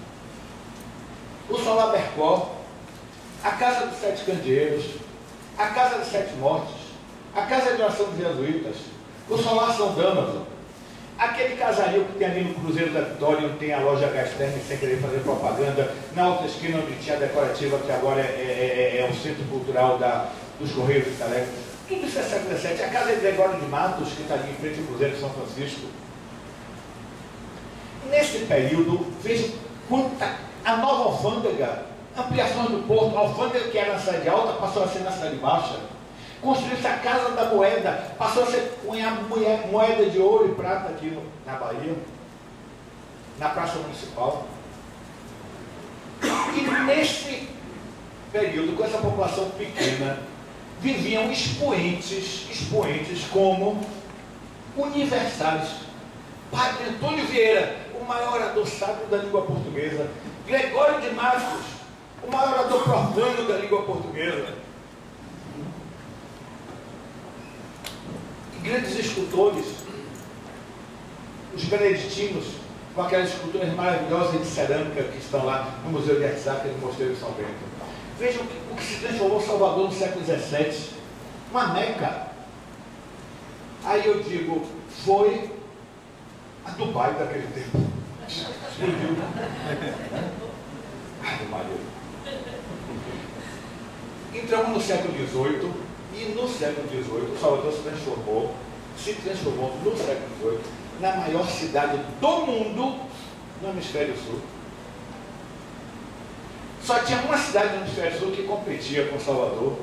o Solar Bercó, a Casa dos Sete Candeeiros, a Casa dos Sete Mortes, a Casa de Oração dos Jesuítas, o Solar São Damaso, aquele casario que tem ali no Cruzeiro da Vitória, onde tem a loja Gasterme, sem querer fazer propaganda, na outra esquina onde tinha a decorativa, que agora é o Centro Cultural dos Correios de Telecom. Tudo isso é século XVII. A Casa de Gregório de Matos, que está ali em frente ao Cruzeiro de São Francisco. Nesse período, veja quanta a nova alfândega, ampliação do porto, a alfândega que era na cidade alta passou a ser na cidade baixa. Construiu-se a Casa da Moeda, passou a ser moeda de ouro e prata aqui na Bahia, na Praça Municipal. E nesse período, com essa população pequena, viviam expoentes como universais. Padre Antônio Vieira, o maior orador sábio da língua portuguesa. Gregório de Matos, o maior orador profano da língua portuguesa. E grandes escultores, os beneditinos, com aquelas esculturas maravilhosas de cerâmica que estão lá no Museu de Arte Sacra do Mosteiro de São Bento. Vejam o que se transformou Salvador no século XVII, uma Meca. Aí eu digo, foi a Dubai daquele tempo. Explodiu. Ave Maria. Entramos no século XVIII, e no século XVIII, Salvador se transformou no século XVIII na maior cidade do mundo no Hemisfério Sul. Só tinha uma cidade no Hemisfério Sul que competia com Salvador.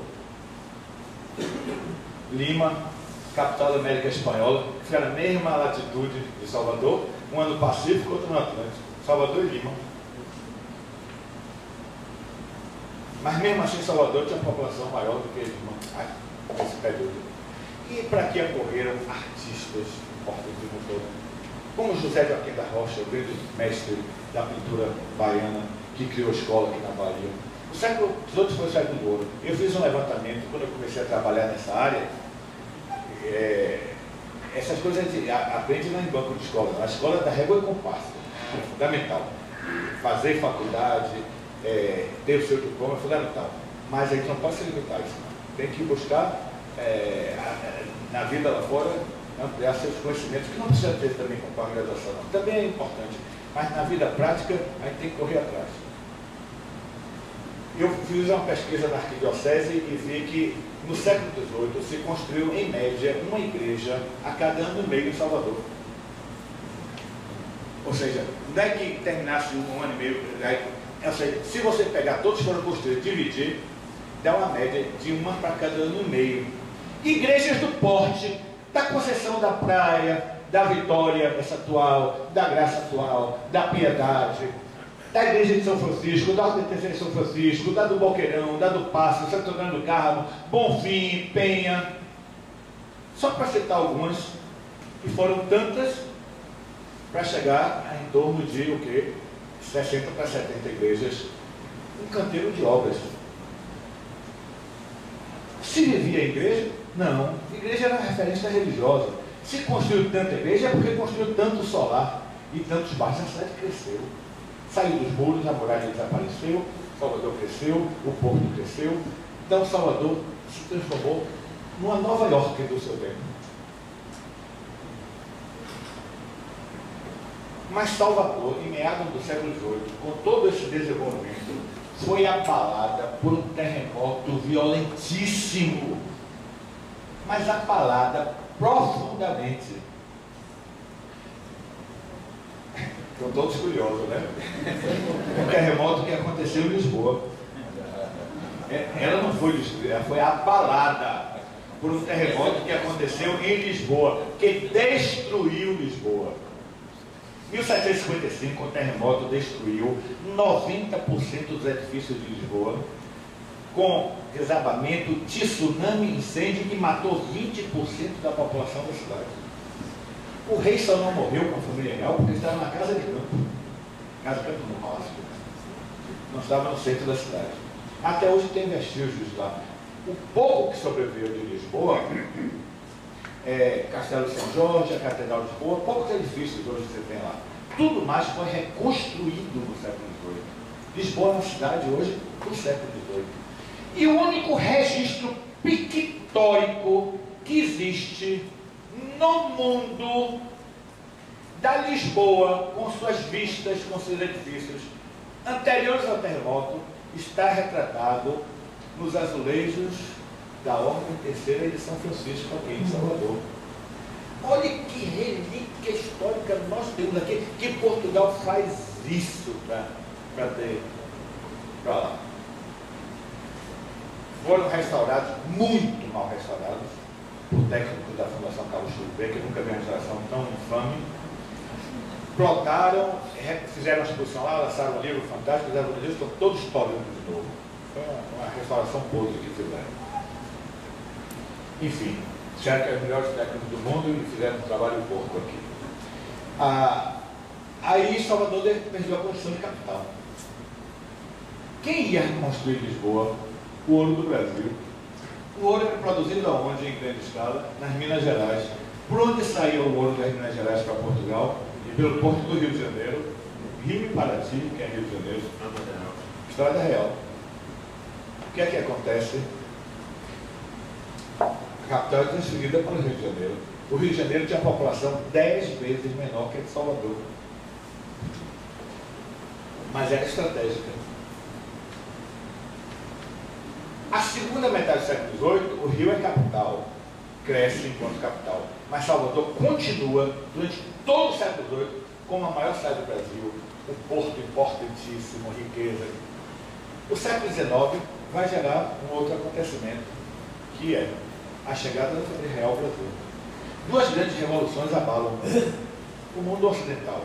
Lima, capital da América Espanhola, que foi na mesma latitude de Salvador, uma no Pacífico, outra no Atlântico. Salvador e Lima. Mas mesmo assim Salvador tinha uma população maior do que Lima nesse período. E para que acorreram artistas importantes no todo, como José Joaquim da Rocha, o grande mestre da pintura baiana, que criou a escola aqui na Bahia. O século XVIII foi o século de ouro. Eu fiz um levantamento, quando eu comecei a trabalhar nessa área, essas coisas a gente aprende lá em banco de escola. A escola da régua e compasso é fundamental. Fazer faculdade, ter o seu diploma é fundamental. Mas a gente não pode se limitar a isso. Tem que buscar na vida lá fora, ampliar seus conhecimentos, que não precisa ter também com pós-graduação. Também é importante. Mas na vida prática, a gente tem que correr atrás. Eu fiz uma pesquisa na Arquidiocese e vi que no século XVIII se construiu, em média, uma igreja a cada ano e meio em Salvador. Ou seja, não é que terminasse um ano e meio. Ou seja, se você pegar todos que foram construídos e dividir, dá uma média de uma para cada ano e meio. Igrejas do porte, da Conceição da Praia, da Vitória, essa atual, da Graça atual, da Piedade, da Igreja de São Francisco, da Ordem Terceira de São Francisco, da do Boqueirão, da do Passo, Santo Antônio do Carmo, Bonfim, Penha. Só para citar algumas, e foram tantas para chegar em torno de o quê? 60 para 70 igrejas, um canteiro de obras. Se vivia a igreja? Não. A igreja era uma referência religiosa. Se construiu tanta igreja é porque construiu tanto solar e tantos bairros. A cidade cresceu. Saiu dos muros, a muralha desapareceu, Salvador cresceu, o porto cresceu. Então Salvador se transformou numa Nova York do seu tempo. Mas Salvador, em meados do século XVIII, com todo esse desenvolvimento, foi abalada por um terremoto violentíssimo, mas abalada profundamente. Estão todos curiosos, né? O terremoto que aconteceu em Lisboa. Ela não foi destruída, ela foi abalada por um terremoto que aconteceu em Lisboa, que destruiu Lisboa. Em 1755, o terremoto destruiu 90% dos edifícios de Lisboa, com desabamento, tsunami, incêndio, e matou 20% da população da cidade. O rei só não morreu com a família real porque estava na casa de campo. Casa de campo no Palácio. Não estava no centro da cidade. Até hoje tem vestígios lá. O pouco que sobreviveu de Lisboa, Castelo de São Jorge, a Catedral de Lisboa, poucos edifícios hoje você tem lá. Tudo mais foi reconstruído no século XVIII. Lisboa é uma cidade hoje do século XVIII. E o único registro pictórico que existe no mundo da Lisboa, com suas vistas, com seus edifícios anteriores ao terremoto, está retratado nos azulejos da Ordem Terceira de São Francisco, aqui em Salvador. Olha que relíquia histórica nós temos aqui, que Portugal faz isso para ter para lá. Foram restaurados, muito mal restaurados, por técnicos da Fundação Carlos Churubê, que nunca viu uma restauração tão infame. Plotaram, fizeram uma exposição lá, lançaram um livro fantástico, fizeram um livro, estão todos estourando de novo. Foi uma restauração podre que fizeram. Enfim, disseram que eram os melhores técnicos do mundo e fizeram um trabalho porco aqui. Aí Salvador perdeu a condição de capital. Quem ia reconstruir Lisboa? O ouro do Brasil. O ouro era produzido aonde, em grande escala? Nas Minas Gerais. Por onde saía o ouro das Minas Gerais para Portugal? E pelo porto do Rio de Janeiro, Rio e Paraty, que é Rio de Janeiro, Estrada Real. O que é que acontece? A capital é transferida para o Rio de Janeiro. O Rio de Janeiro tinha uma população 10 vezes menor que a de Salvador. Mas era estratégica. A segunda metade do século XVIII, o Rio é capital, cresce enquanto capital. Mas Salvador continua, durante todo o século XVIII, como a maior cidade do Brasil, um porto importantíssimo, riqueza. O século XIX vai gerar um outro acontecimento, que é a chegada da família real ao Brasil. Duas grandes revoluções abalam o mundo ocidental.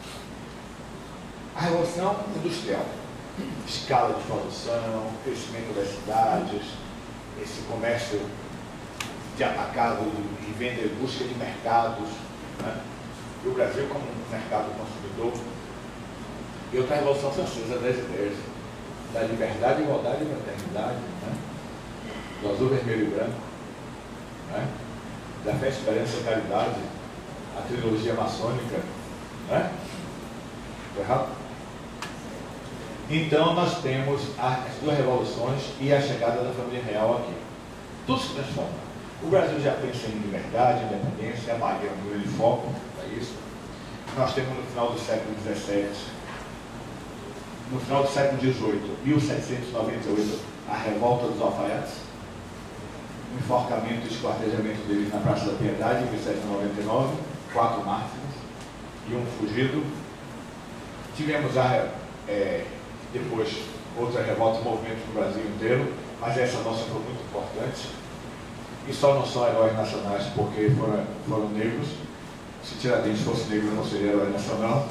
A Revolução Industrial, escala de produção, crescimento das cidades, esse comércio de atacado e venda e busca de mercados, né? E o Brasil como um mercado consumidor. E outra Revolução Francesa das ideias, da liberdade, igualdade e fraternidade, né? Do azul, vermelho e branco, né? Da fé, esperança e caridade, a trilogia maçônica, né? Foi errado? Então nós temos as duas revoluções e a chegada da família real aqui. Tudo se transforma. O Brasil já pensa em liberdade, independência, a Bahia é um grande foco para isso. Nós temos no final do século XVII, no final do século XVIII, 1798, a revolta dos alfaiates, o enforcamento e esquartejamento deles na Praça da Piedade, em 1799, 4 mártires e um fugido. Tivemos depois outras revoltas, movimentos no Brasil inteiro, mas essa nossa foi muito importante. E só não são heróis nacionais porque foram negros. Se Tiradentes fosse negro, não seria herói nacional.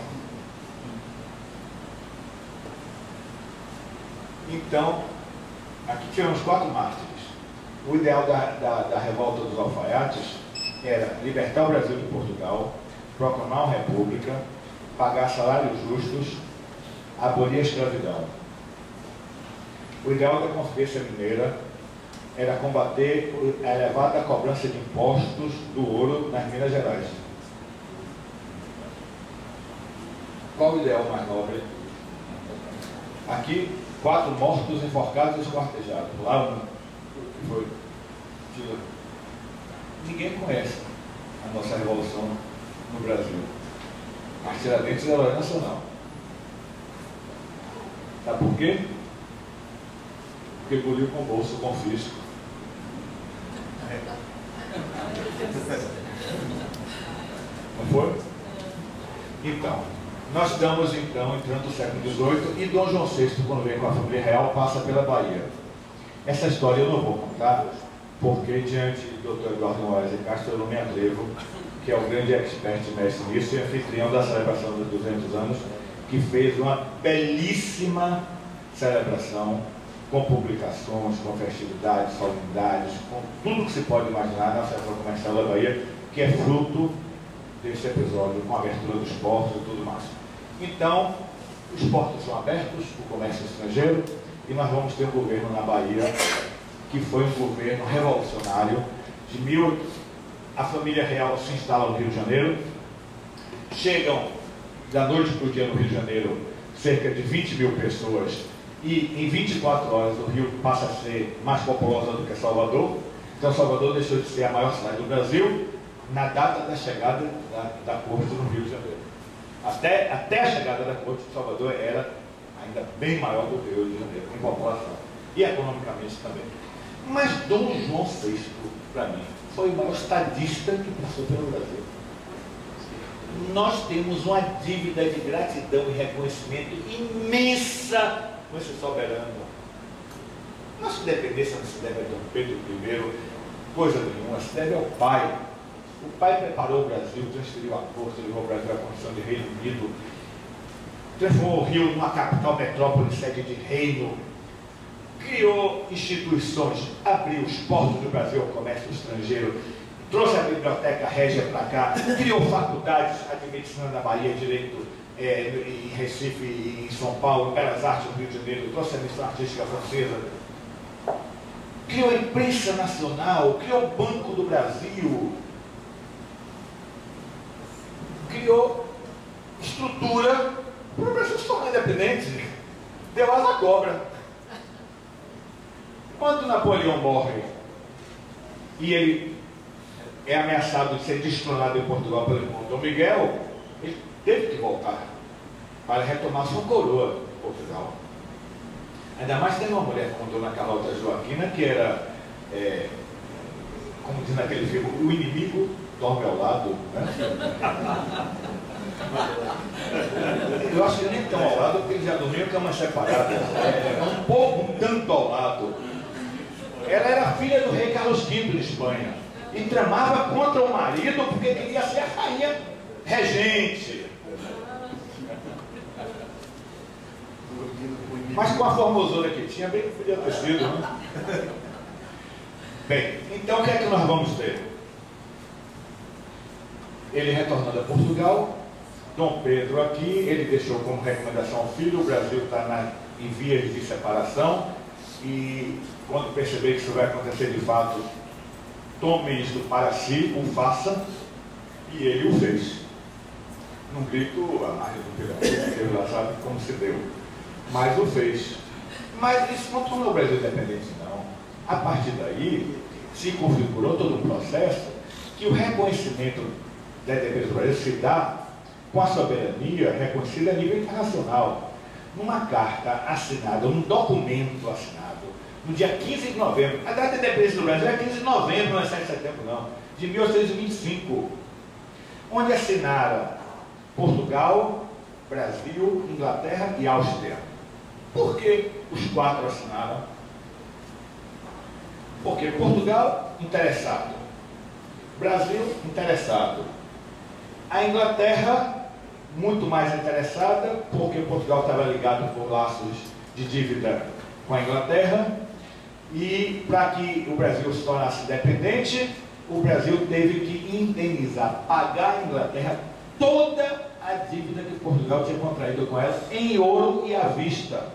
Então, aqui tivemos 4 mártires. O ideal da revolta dos alfaiates era libertar o Brasil de Portugal, proclamar uma república, pagar salários justos, abolir a escravidão. O ideal da Conferência Mineira era combater a elevada cobrança de impostos do ouro nas Minas Gerais. Qual o ideal mais nobre? Aqui, 4 mortos, enforcados e esquartejados. Lá que foi. Ninguém conhece a nossa revolução no Brasil. Mas Tiradentes é herói nacional. Sabe por quê? Porque engoliu com o bolso com fisco. Não foi? Então, nós estamos entrando no século XVIII e Dom João VI, quando vem com a família real, passa pela Bahia. Essa história eu não vou contar, porque diante do Dr. Eduardo Moraes de Castro eu não me atrevo, que é o grande expert mestre nisso e anfitrião da celebração dos 200 anos, que fez uma belíssima celebração com publicações, com festividades, solenidades, com tudo que se pode imaginar na Associação Comercial da Bahia, que é fruto desse episódio, com a abertura dos portos e tudo mais. Então, os portos são abertos, o comércio estrangeiro, e nós vamos ter um governo na Bahia que foi um governo revolucionário. A família real se instala no Rio de Janeiro. Chegam da noite para o dia no Rio de Janeiro cerca de 20 mil pessoas, e em 24 horas o Rio passa a ser mais populosa do que Salvador. Então Salvador deixou de ser a maior cidade do Brasil na data da chegada da corte no Rio de Janeiro. Até a chegada da corte, Salvador era ainda bem maior do que o Rio de Janeiro, em população e economicamente também. Mas Dom João VI, para mim, foi o maior estadista que passou pelo Brasil. Nós temos uma dívida de gratidão e reconhecimento imensa com esse soberano. Nossa independência não se deve a Dom Pedro I, coisa nenhuma, se deve ao pai. O pai preparou o Brasil, transferiu a força, levou o Brasil à condição de Reino Unido, transformou o Rio numa capital metrópole, sede de reino, criou instituições, abriu os portos do Brasil ao comércio estrangeiro, trouxe a Biblioteca Régia para cá, criou faculdades, a de Medicina da Bahia, Direito em Recife e em São Paulo, Belas Artes no Rio de Janeiro, trouxe a missão artística francesa, criou a imprensa nacional, criou o Banco do Brasil, criou estrutura para o Brasil se tornar independente, deu asa à cobra. Quando Napoleão morre e ele é ameaçado de ser destronado em Portugal pelo irmão Dom Miguel, ele teve que voltar para retomar sua coroa em Portugal. Ainda mais tendo uma mulher como Dona Carlota Joaquina, que era, como diz naquele filme, o inimigo dorme ao lado, né? Eu acho que nem tão ao lado, porque eles já dormiam em camas separadas. Um pouco, um tanto ao lado. Ela era filha do rei Carlos V de Espanha e tramava contra o marido porque queria ser a rainha regente. Mas com a formosura que tinha, bem que podia ter sido, né? Bem, então o que é que nós vamos ter? Ele retornando a Portugal, Dom Pedro aqui, ele deixou como recomendação ao filho, o Brasil está em vias de separação, e quando perceber que isso vai acontecer de fato, tome isso para si, o faça, e ele o fez. Num grito a mais do Pedro, ele já sabe como se deu, mas o fez. Mas isso não tornou o Brasil independente, não. A partir daí, se configurou todo um processo que o reconhecimento da independência do Brasil se dá com a soberania reconhecida a nível internacional, numa carta assinada, num documento assinado, no dia 15 de novembro. A data da independência do Brasil é 15 de novembro, não é 7 de setembro, não, de 1825, onde assinaram Portugal, Brasil, Inglaterra e Áustria. Por que os quatro assinaram? Porque Portugal, interessado. Brasil, interessado. A Inglaterra, muito mais interessada, porque Portugal estava ligado por laços de dívida com a Inglaterra, e para que o Brasil se tornasse independente, o Brasil teve que indenizar, pagar à Inglaterra toda a dívida que Portugal tinha contraído com ela, em ouro e à vista.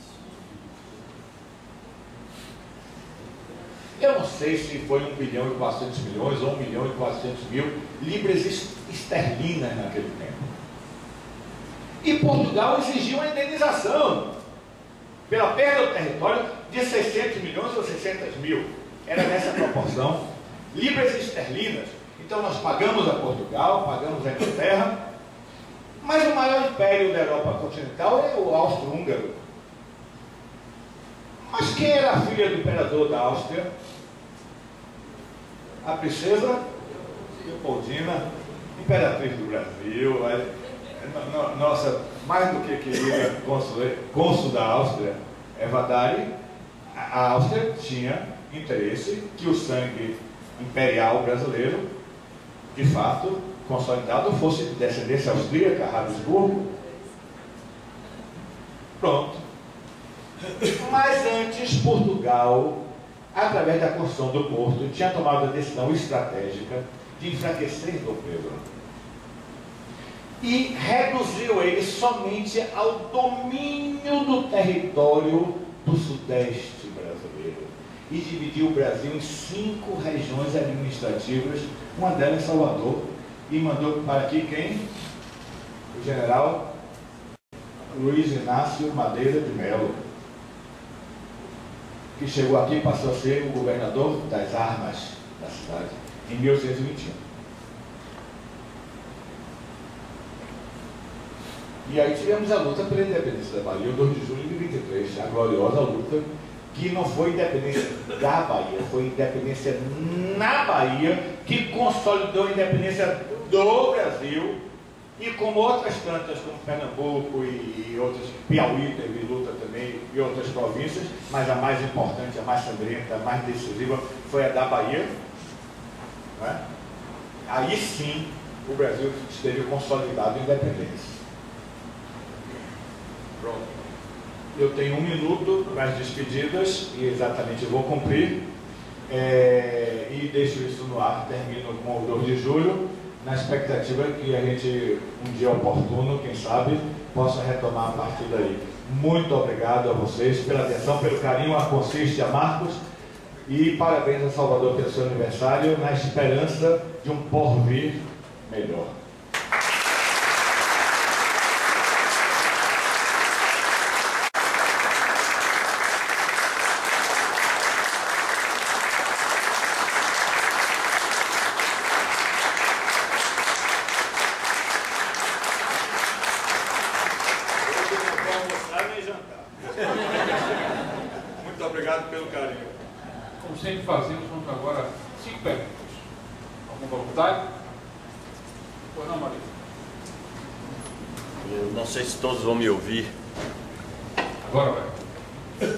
Eu não sei se foi 1 bilhão e 400 milhões ou 1 milhão e 400 mil libras esterlinas naquele tempo. E Portugal exigiu uma indenização pela perda do território de 600 milhões ou 600 mil. Era nessa proporção. Libras esterlinas. Então nós pagamos a Portugal, pagamos a Inglaterra, mas o maior império da Europa continental é o Austro-Húngaro. Mas quem era a filha do imperador da Áustria? A princesa Leopoldina, imperatriz do Brasil, nossa, mais do que querida cônsul da Áustria, Eva Dari. A Áustria tinha interesse que o sangue imperial brasileiro, de fato, consolidado, fosse de descendência austríaca, Habsburgo. Pronto. Mas antes, Portugal, através da construção do porto, tinha tomado a decisão estratégica de enfraquecer Dom Pedro e reduziu ele somente ao domínio do território do sudeste brasileiro. e dividiu o Brasil em 5 regiões administrativas, uma delas em Salvador, e mandou para aqui quem? O general Luiz Inácio Madeira de Mello, que chegou aqui e passou a ser o governador das armas da cidade em 1821. E aí tivemos a luta pela independência da Bahia, o 2 de julho de 23, a gloriosa luta, que não foi independência da Bahia, foi independência na Bahia, que consolidou a independência do Brasil, e como outras tantas, como Pernambuco e outras, Piauí teve luta também, e outras províncias, mas a mais importante, a mais sangrenta, a mais decisiva, foi a da Bahia. Não é? Aí sim, o Brasil esteve consolidado em independência. Pronto. Eu tenho 1 minuto para as despedidas, e exatamente vou cumprir, e deixo isso no ar, termino com o 2 de julho, na expectativa que a gente, um dia oportuno, quem sabe, possa retomar a partir daí. Muito obrigado a vocês pela atenção, pelo carinho, a Consiste, a Marcos, e parabéns a Salvador pelo seu aniversário, na esperança de um porvir melhor. Muito obrigado pelo carinho. Como sempre fazemos, vamos agora 5 perguntas. Alguma vontade? Pois não, Maria? Eu não sei se todos vão me ouvir. Agora vai.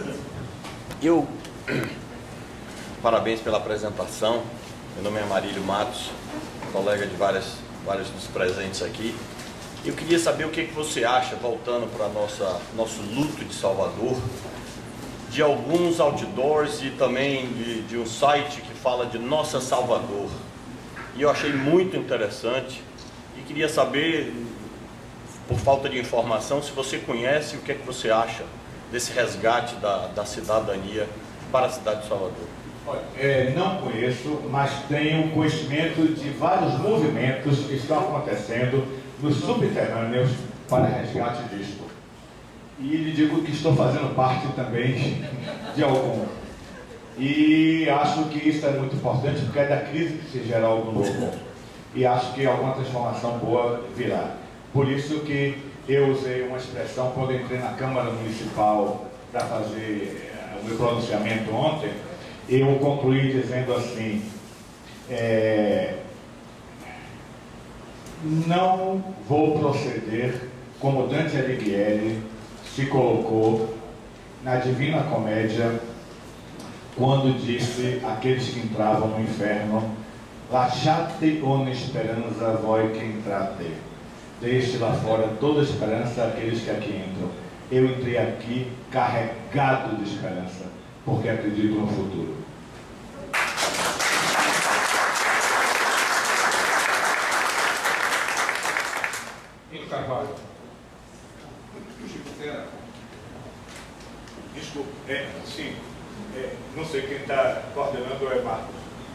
Parabéns pela apresentação. Meu nome é Marílio Matos, colega de vários dos presentes aqui. Eu queria saber o que você acha, voltando para nosso luto de Salvador, de alguns outdoors e também de um site que fala de Nossa Salvador. E eu achei muito interessante e queria saber, por falta de informação, se você conhece, o que é que você acha desse resgate da cidadania para a cidade de Salvador. Olha, não conheço, mas tenho conhecimento de vários movimentos que estão acontecendo nos subterrâneos para resgate disto. E lhe digo que estou fazendo parte também de algum. E acho que isso é muito importante, porque é da crise que se gera algo novo. E acho que alguma transformação boa virá. Por isso que eu usei uma expressão quando entrei na Câmara Municipal para fazer o meu pronunciamento ontem. Eu concluí dizendo assim: não vou proceder como Dante Alighieri se colocou na Divina Comédia, quando disse àqueles que entravam no inferno: lasciate ogni speranza voi che entrate. Deixe lá fora toda esperança àqueles que aqui entram. Eu entrei aqui carregado de esperança, porque acredito no futuro. Nilo Carvalho. Desculpa, não sei quem está coordenando é Marcos.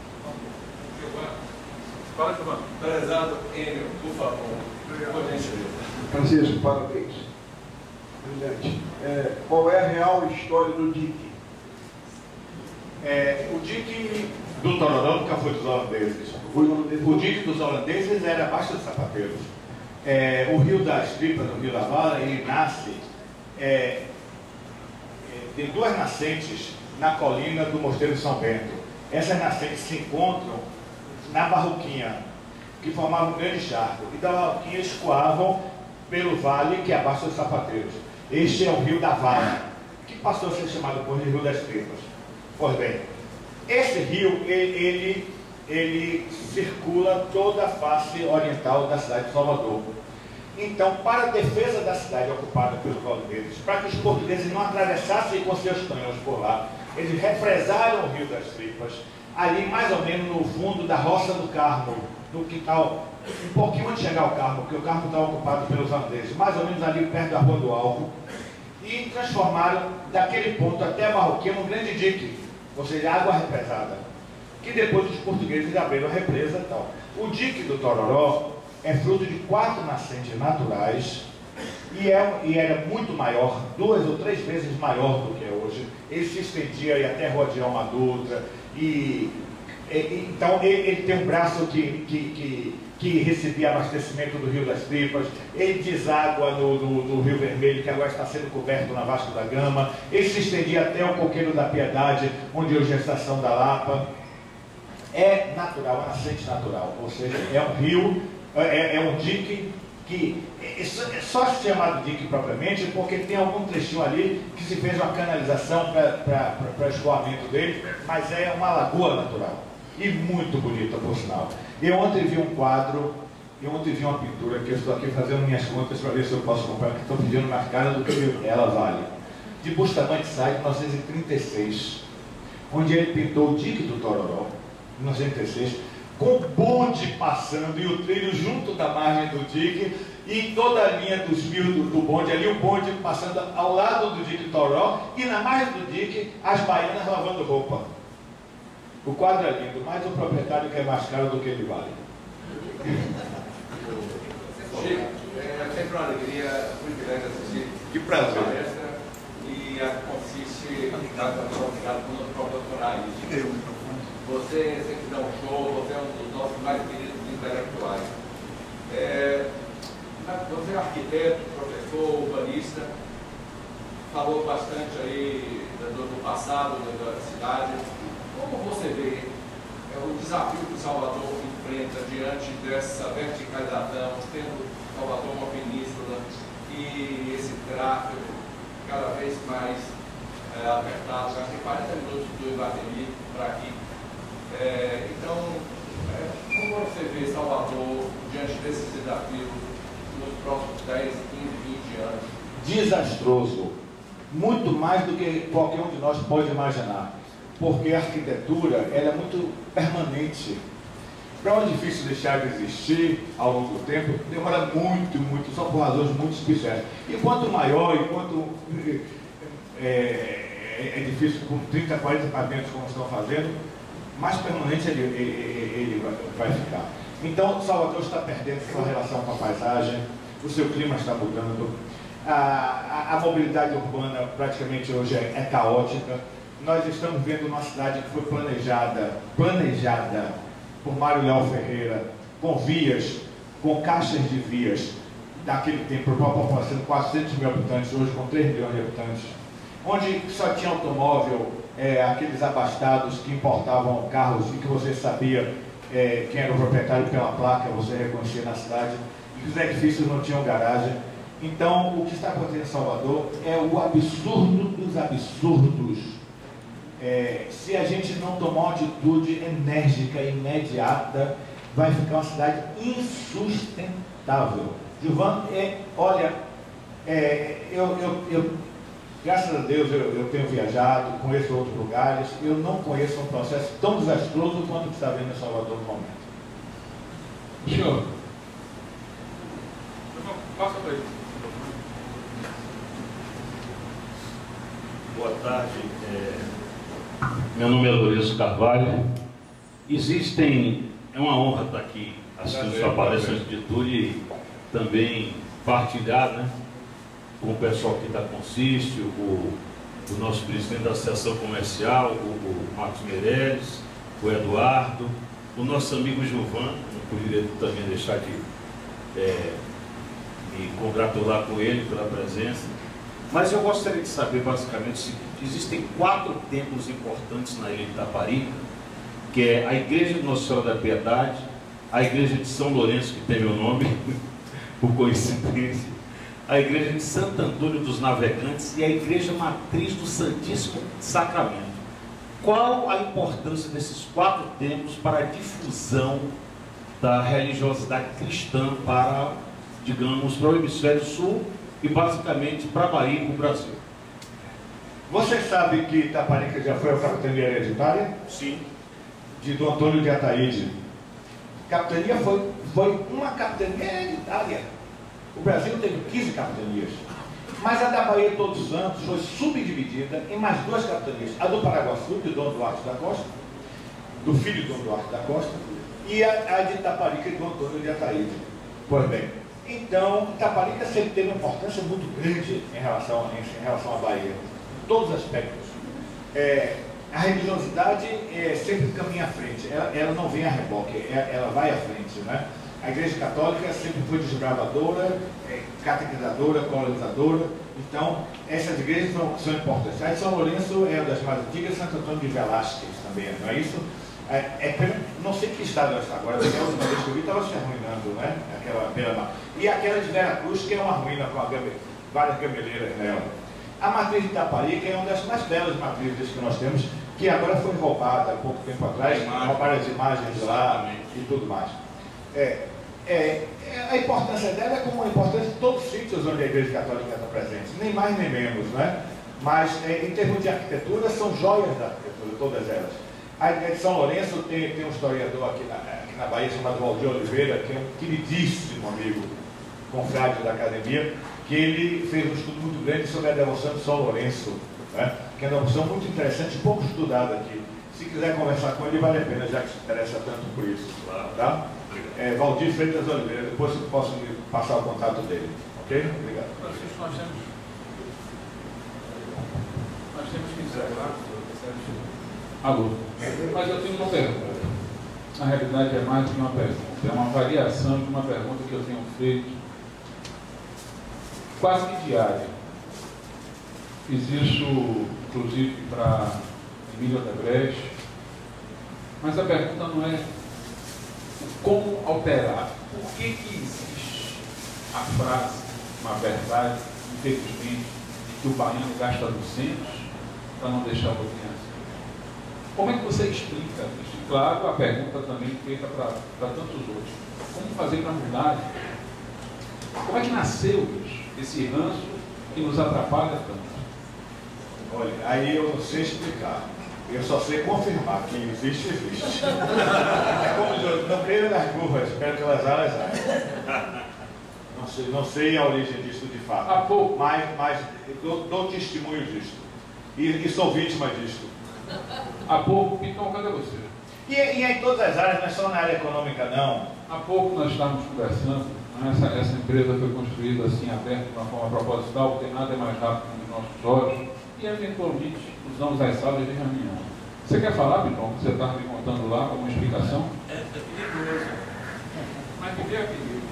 Fala, Giovanni. Prezado Enio, por favor. Francisco, parabéns. Presidente, qual é a real história do DIC? O dique do Tororó nunca foi dos holandeses. O dique dos holandeses era abaixo dos sapateiros. O Rio das Tripas, o Rio da Vala, ele nasce, tem 2 nascentes na colina do Mosteiro de São Bento. Essas nascentes se encontram na Barroquinha, que formava um grande charco, e da Barroquinha escoavam pelo vale que é abaixo dos sapateiros. Este é o Rio da Vala, que passou a ser chamado depois de Rio das Tripas. Pois bem, esse rio, ele circula toda a face oriental da cidade de Salvador. Então, para a defesa da cidade ocupada pelos holandeses, para que os portugueses não atravessassem com seus canhões por lá, eles represaram o Rio das Tripas, ali mais ou menos no fundo da Roça do Carmo, no quintal, um pouquinho antes de chegar ao Carmo, porque o Carmo estava ocupado pelos holandeses, mais ou menos ali perto da Rua do Alvo, e transformaram daquele ponto até a Barroquinha num grande dique. ou seja, água represada, que depois os portugueses abriram a represa e tal. O dique do Tororó é fruto de 4 nascentes naturais e era muito maior, 2 ou 3 vezes maior do que é hoje. Ele se estendia e até rodear uma Dutra, então ele tem um braço que recebia abastecimento do Rio das Tripas, ele deságua no Rio Vermelho, que agora está sendo coberto na Vasco da Gama, ele se estendia até o Coqueiro da Piedade, onde hoje é a Estação da Lapa. É natural, é nascente natural, ou seja, é um rio, é um dique que é só chamado dique propriamente porque tem algum trechinho ali que se fez uma canalização para escoamento dele, mas é uma lagoa natural e muito bonita, por sinal. Eu ontem vi um quadro, eu ontem vi uma pintura que eu estou aqui fazendo minhas contas para ver se eu posso comprar, que estou pedindo mais cara do que ela vale, de Bustamante Sá, de 1936, onde ele pintou o dique do Tororó, 1936, com o bonde passando e o trilho junto da margem do dique e toda a linha dos fios do bonde ali, o bonde passando ao lado do dique do Tororó e na margem do dique as baianas lavando roupa. O quadro é lindo, mas o proprietário quer mais caro do que ele vale. Chico, é sempre uma alegria, um privilégio assistir Que prazer. a palestra e a consiste obrigado por proporcionar isso. Você sempre dá um show, você é um dos nossos mais queridos intelectuais. Você é arquiteto, professor, urbanista, falou bastante aí do passado da cidade. Como você vê o desafio que Salvador enfrenta diante dessa verticalização, tendo Salvador uma península e esse tráfego cada vez mais apertado? Acho que 40 minutos do Iguatemi para aqui. Então, como você vê Salvador diante desses desafios nos próximos 10, 15, 20 anos? Desastroso, muito mais do que qualquer um de nós pode imaginar, porque a arquitetura ela é muito permanente. Para um edifício deixar de existir ao longo do tempo, demora muito, só por razões muito especiais. E quanto maior, e quanto é difícil com 30, 40 pavimentos como estão fazendo, mais permanente ele vai ficar. Então, Salvador está perdendo sua relação com a paisagem, o seu clima está mudando, a mobilidade urbana praticamente hoje é caótica. Nós estamos vendo uma cidade que foi planejada por Mário Leal Ferreira, com vias, com caixas de vias, daquele tempo, para uma população de 400 mil habitantes, hoje com 3 milhões de habitantes, onde só tinha automóvel, aqueles abastados que importavam carros e que você sabia quem era o proprietário pela placa, você reconhecia na cidade, e os edifícios não tinham garagem. Então, o que está acontecendo em Salvador é o absurdo dos absurdos. Se a gente não tomar uma atitude enérgica, imediata, vai ficar uma cidade insustentável. Gilvan, olha, graças a Deus eu tenho viajado, conheço outros lugares, eu não conheço um processo tão desastroso quanto o que está vendo em Salvador no momento. Senhor, passa para ele. Boa tarde. Meu nome é Lourenço Carvalho. É uma honra estar aqui assistindo sua palestra de tudo e também partilhar, né, com o pessoal que está com Cício, o nosso presidente da Associação Comercial, o Marcos Meirelles, o Eduardo, o nosso amigo Gilvan. Não poderia também deixar de me congratular com ele pela presença. Mas eu gostaria de saber basicamente o seguinte: existem 4 templos importantes na ilha de Itaparica, que é a Igreja de Nossa Senhora da Piedade, a Igreja de São Lourenço, que tem meu nome, por coincidência, a Igreja de Santo Antônio dos Navegantes e a Igreja Matriz do Santíssimo Sacramento. Qual a importância desses 4 templos para a difusão da religiosidade cristã para, digamos, para o Hemisfério Sul e basicamente para a Bahia e para o Brasil? Você sabe que Itaparica já foi a capitania hereditária? Sim. De Dom Antônio de Ataíde. Capitania foi uma capitania hereditária. O Brasil teve 15 capitanias. Mas a da Bahia Todos os Santos foi subdividida em mais duas capitanias. A do Paraguaçu, de Dom Duarte da Costa, do filho de Dom Duarte da Costa, e a de Itaparica, de Dom Antônio de Ataíde. Pois bem, então, Itaparica sempre teve uma importância muito grande em relação à Bahia, em todos os aspectos. A religiosidade sempre caminha à frente, ela não vem a reboque, ela vai à frente, né? A Igreja Católica sempre foi desbravadora, catequizadora, colonizadora. Então, essas igrejas são importantes. A de São Lourenço é uma das mais antigas, Santo Antônio de Velásquez também, não é isso? Não sei que estado ela está agora, porque a última vez que eu vi estava se arruinando, né? Aquela beira-mar. E aquela de Veracruz, que é uma ruína com várias gameleiras nela. A matriz de Itaparica é uma das mais belas matrizes que nós temos, que agora foi roubada há pouco tempo atrás, roubaram as imagens de lá e tudo mais. A importância dela é como a importância de todos os sítios onde a Igreja Católica está presente, nem mais nem menos, né? Mas em termos de arquitetura, são joias da arquitetura, todas elas. A de São Lourenço tem um historiador aqui na Bahia chamado Valdir Oliveira, que é um queridíssimo amigo, confrade da academia, que ele fez um estudo muito grande sobre a devoção de São Lourenço, né? Que é uma devoção muito interessante, pouco estudada aqui. Se quiser conversar com ele, vale a pena, já que se interessa tanto por isso. Tá? Valdir Freitas Oliveira, depois eu posso passar o contato dele. Ok? Obrigado. Nós temos que encerrar. Alô. Mas eu tenho uma pergunta. Na realidade é mais do que uma pergunta, é uma variação de uma pergunta que eu tenho feito quase que diária. Fiz isso, inclusive, para Emília Odebrecht, mas a pergunta não é como alterar. Por que existe a frase, uma verdade, infelizmente, de que o baiano gasta 200 para não deixar o outro assim? Como é que você explica isso? E, claro, a pergunta também feita para tantos outros. Como fazer para mudar? Como é que nasceu isso? Esse ranço que nos atrapalha tanto? Olha, aí eu não sei explicar. Eu só sei confirmar que existe. É como dizer, não creio nas curvas, espero que elas haja. Não sei a origem disso de fato. Mas dou testemunho disso. E sou vítima disso. Há pouco, Piton, cadê você? E é em todas as áreas, não é só na área econômica, não. Há pouco nós estávamos conversando, né? Essa empresa foi construída assim, aberta de uma forma proposital, porque nada é mais rápido que os nossos olhos, e eventualmente usamos as salas de reunião. Você quer falar, Piton, que você estava me contando lá como explicação? É perigoso. Mas por que é perigoso?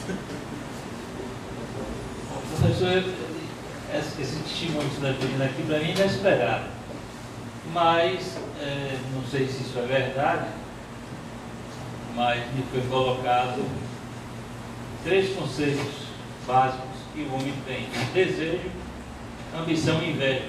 Professor, esse testemunho que você está pedindo aqui, para mim, é inesperado. Mas, não sei se isso é verdade, mas me foi colocado 3 conceitos básicos que o homem tem: desejo, ambição e inveja.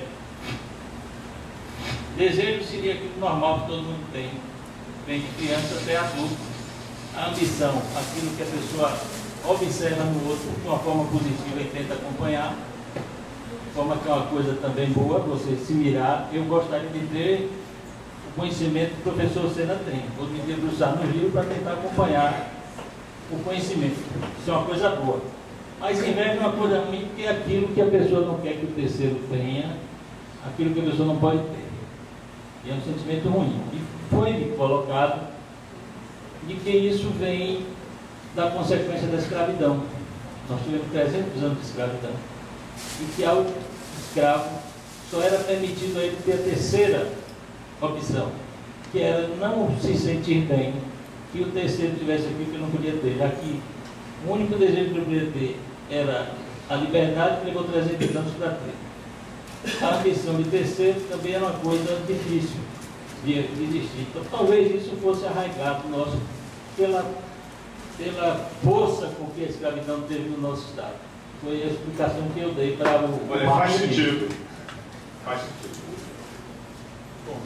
Desejo seria aquilo normal que todo mundo tem, vem de criança até adulto. A ambição, aquilo que a pessoa observa no outro de uma forma positiva e tenta acompanhar, de forma que é uma coisa também boa, você se mirar. Eu gostaria de ter o conhecimento que o professor Sena tem, ou me debruçar no livro para tentar acompanhar o conhecimento. Isso é uma coisa boa. Mas inveja é uma coisa ruim, porque é aquilo que a pessoa não quer que o terceiro tenha, aquilo que a pessoa não pode ter. E é um sentimento ruim. E foi-me colocado de que isso vem da consequência da escravidão. Nós tivemos 300 anos de escravidão. E que ao escravo só era permitido a ele ter a terceira opção, que era não se sentir bem que o terceiro tivesse aquilo que ele não podia ter. Aqui, o único desejo que ele podia ter era a liberdade, que levou 300 anos para ter. A ambição de terceiro também era uma coisa difícil de existir. Então, talvez isso fosse arraigado nosso pela força com que a escravidão teve no nosso Estado. Foi a explicação que eu dei para o... Olha, faz sentido. Faz sentido. Bom,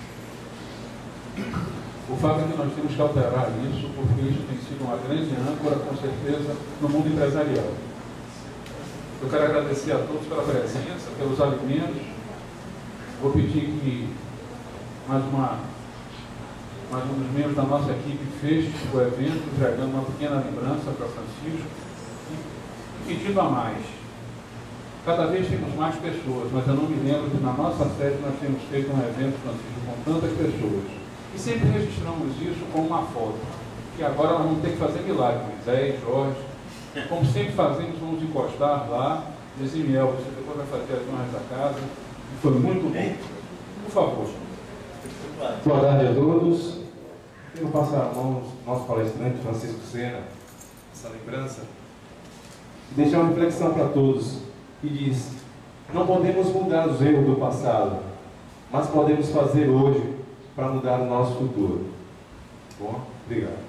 o fato é que nós temos que alterar isso, porque isso tem sido uma grande âncora, com certeza, no mundo empresarial. Eu quero agradecer a todos pela presença, pelos alimentos. Vou pedir que mais um dos membros da nossa equipe feche o evento, entregando uma pequena lembrança para Francisco. E pedindo a mais, Cada vez temos mais pessoas, mas eu não me lembro que na nossa sede nós temos feito um evento, Francisco, com tantas pessoas. E sempre registramos isso com uma foto. Que agora nós vamos ter que fazer milagre, Moisés, Jorge. Como sempre fazemos, vamos encostar lá. Desimiel, você depois vai fazer as honras da casa. E foi muito bom. Por favor. Boa tarde a todos. Eu vou passar a mão ao nosso palestrante, Francisco Sena, essa lembrança. E deixar uma reflexão para todos, que diz: não podemos mudar os erros do passado, mas podemos fazer hoje para mudar o nosso futuro. Bom, obrigado.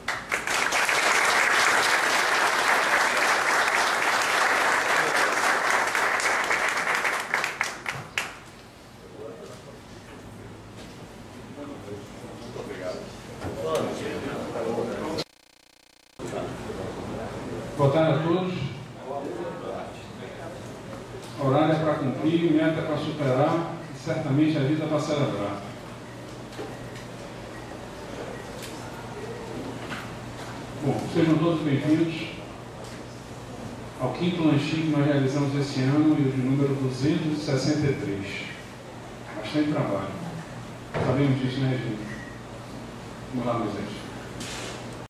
Boa tarde a todos. Horário é para cumprir, meta é para superar e certamente a vida é para celebrar. Bom, sejam todos bem-vindos ao 5º lanchinho que nós realizamos esse ano e o de número 263. Bastante trabalho. Sabemos disso, né, gente? Vamos lá, Moisés.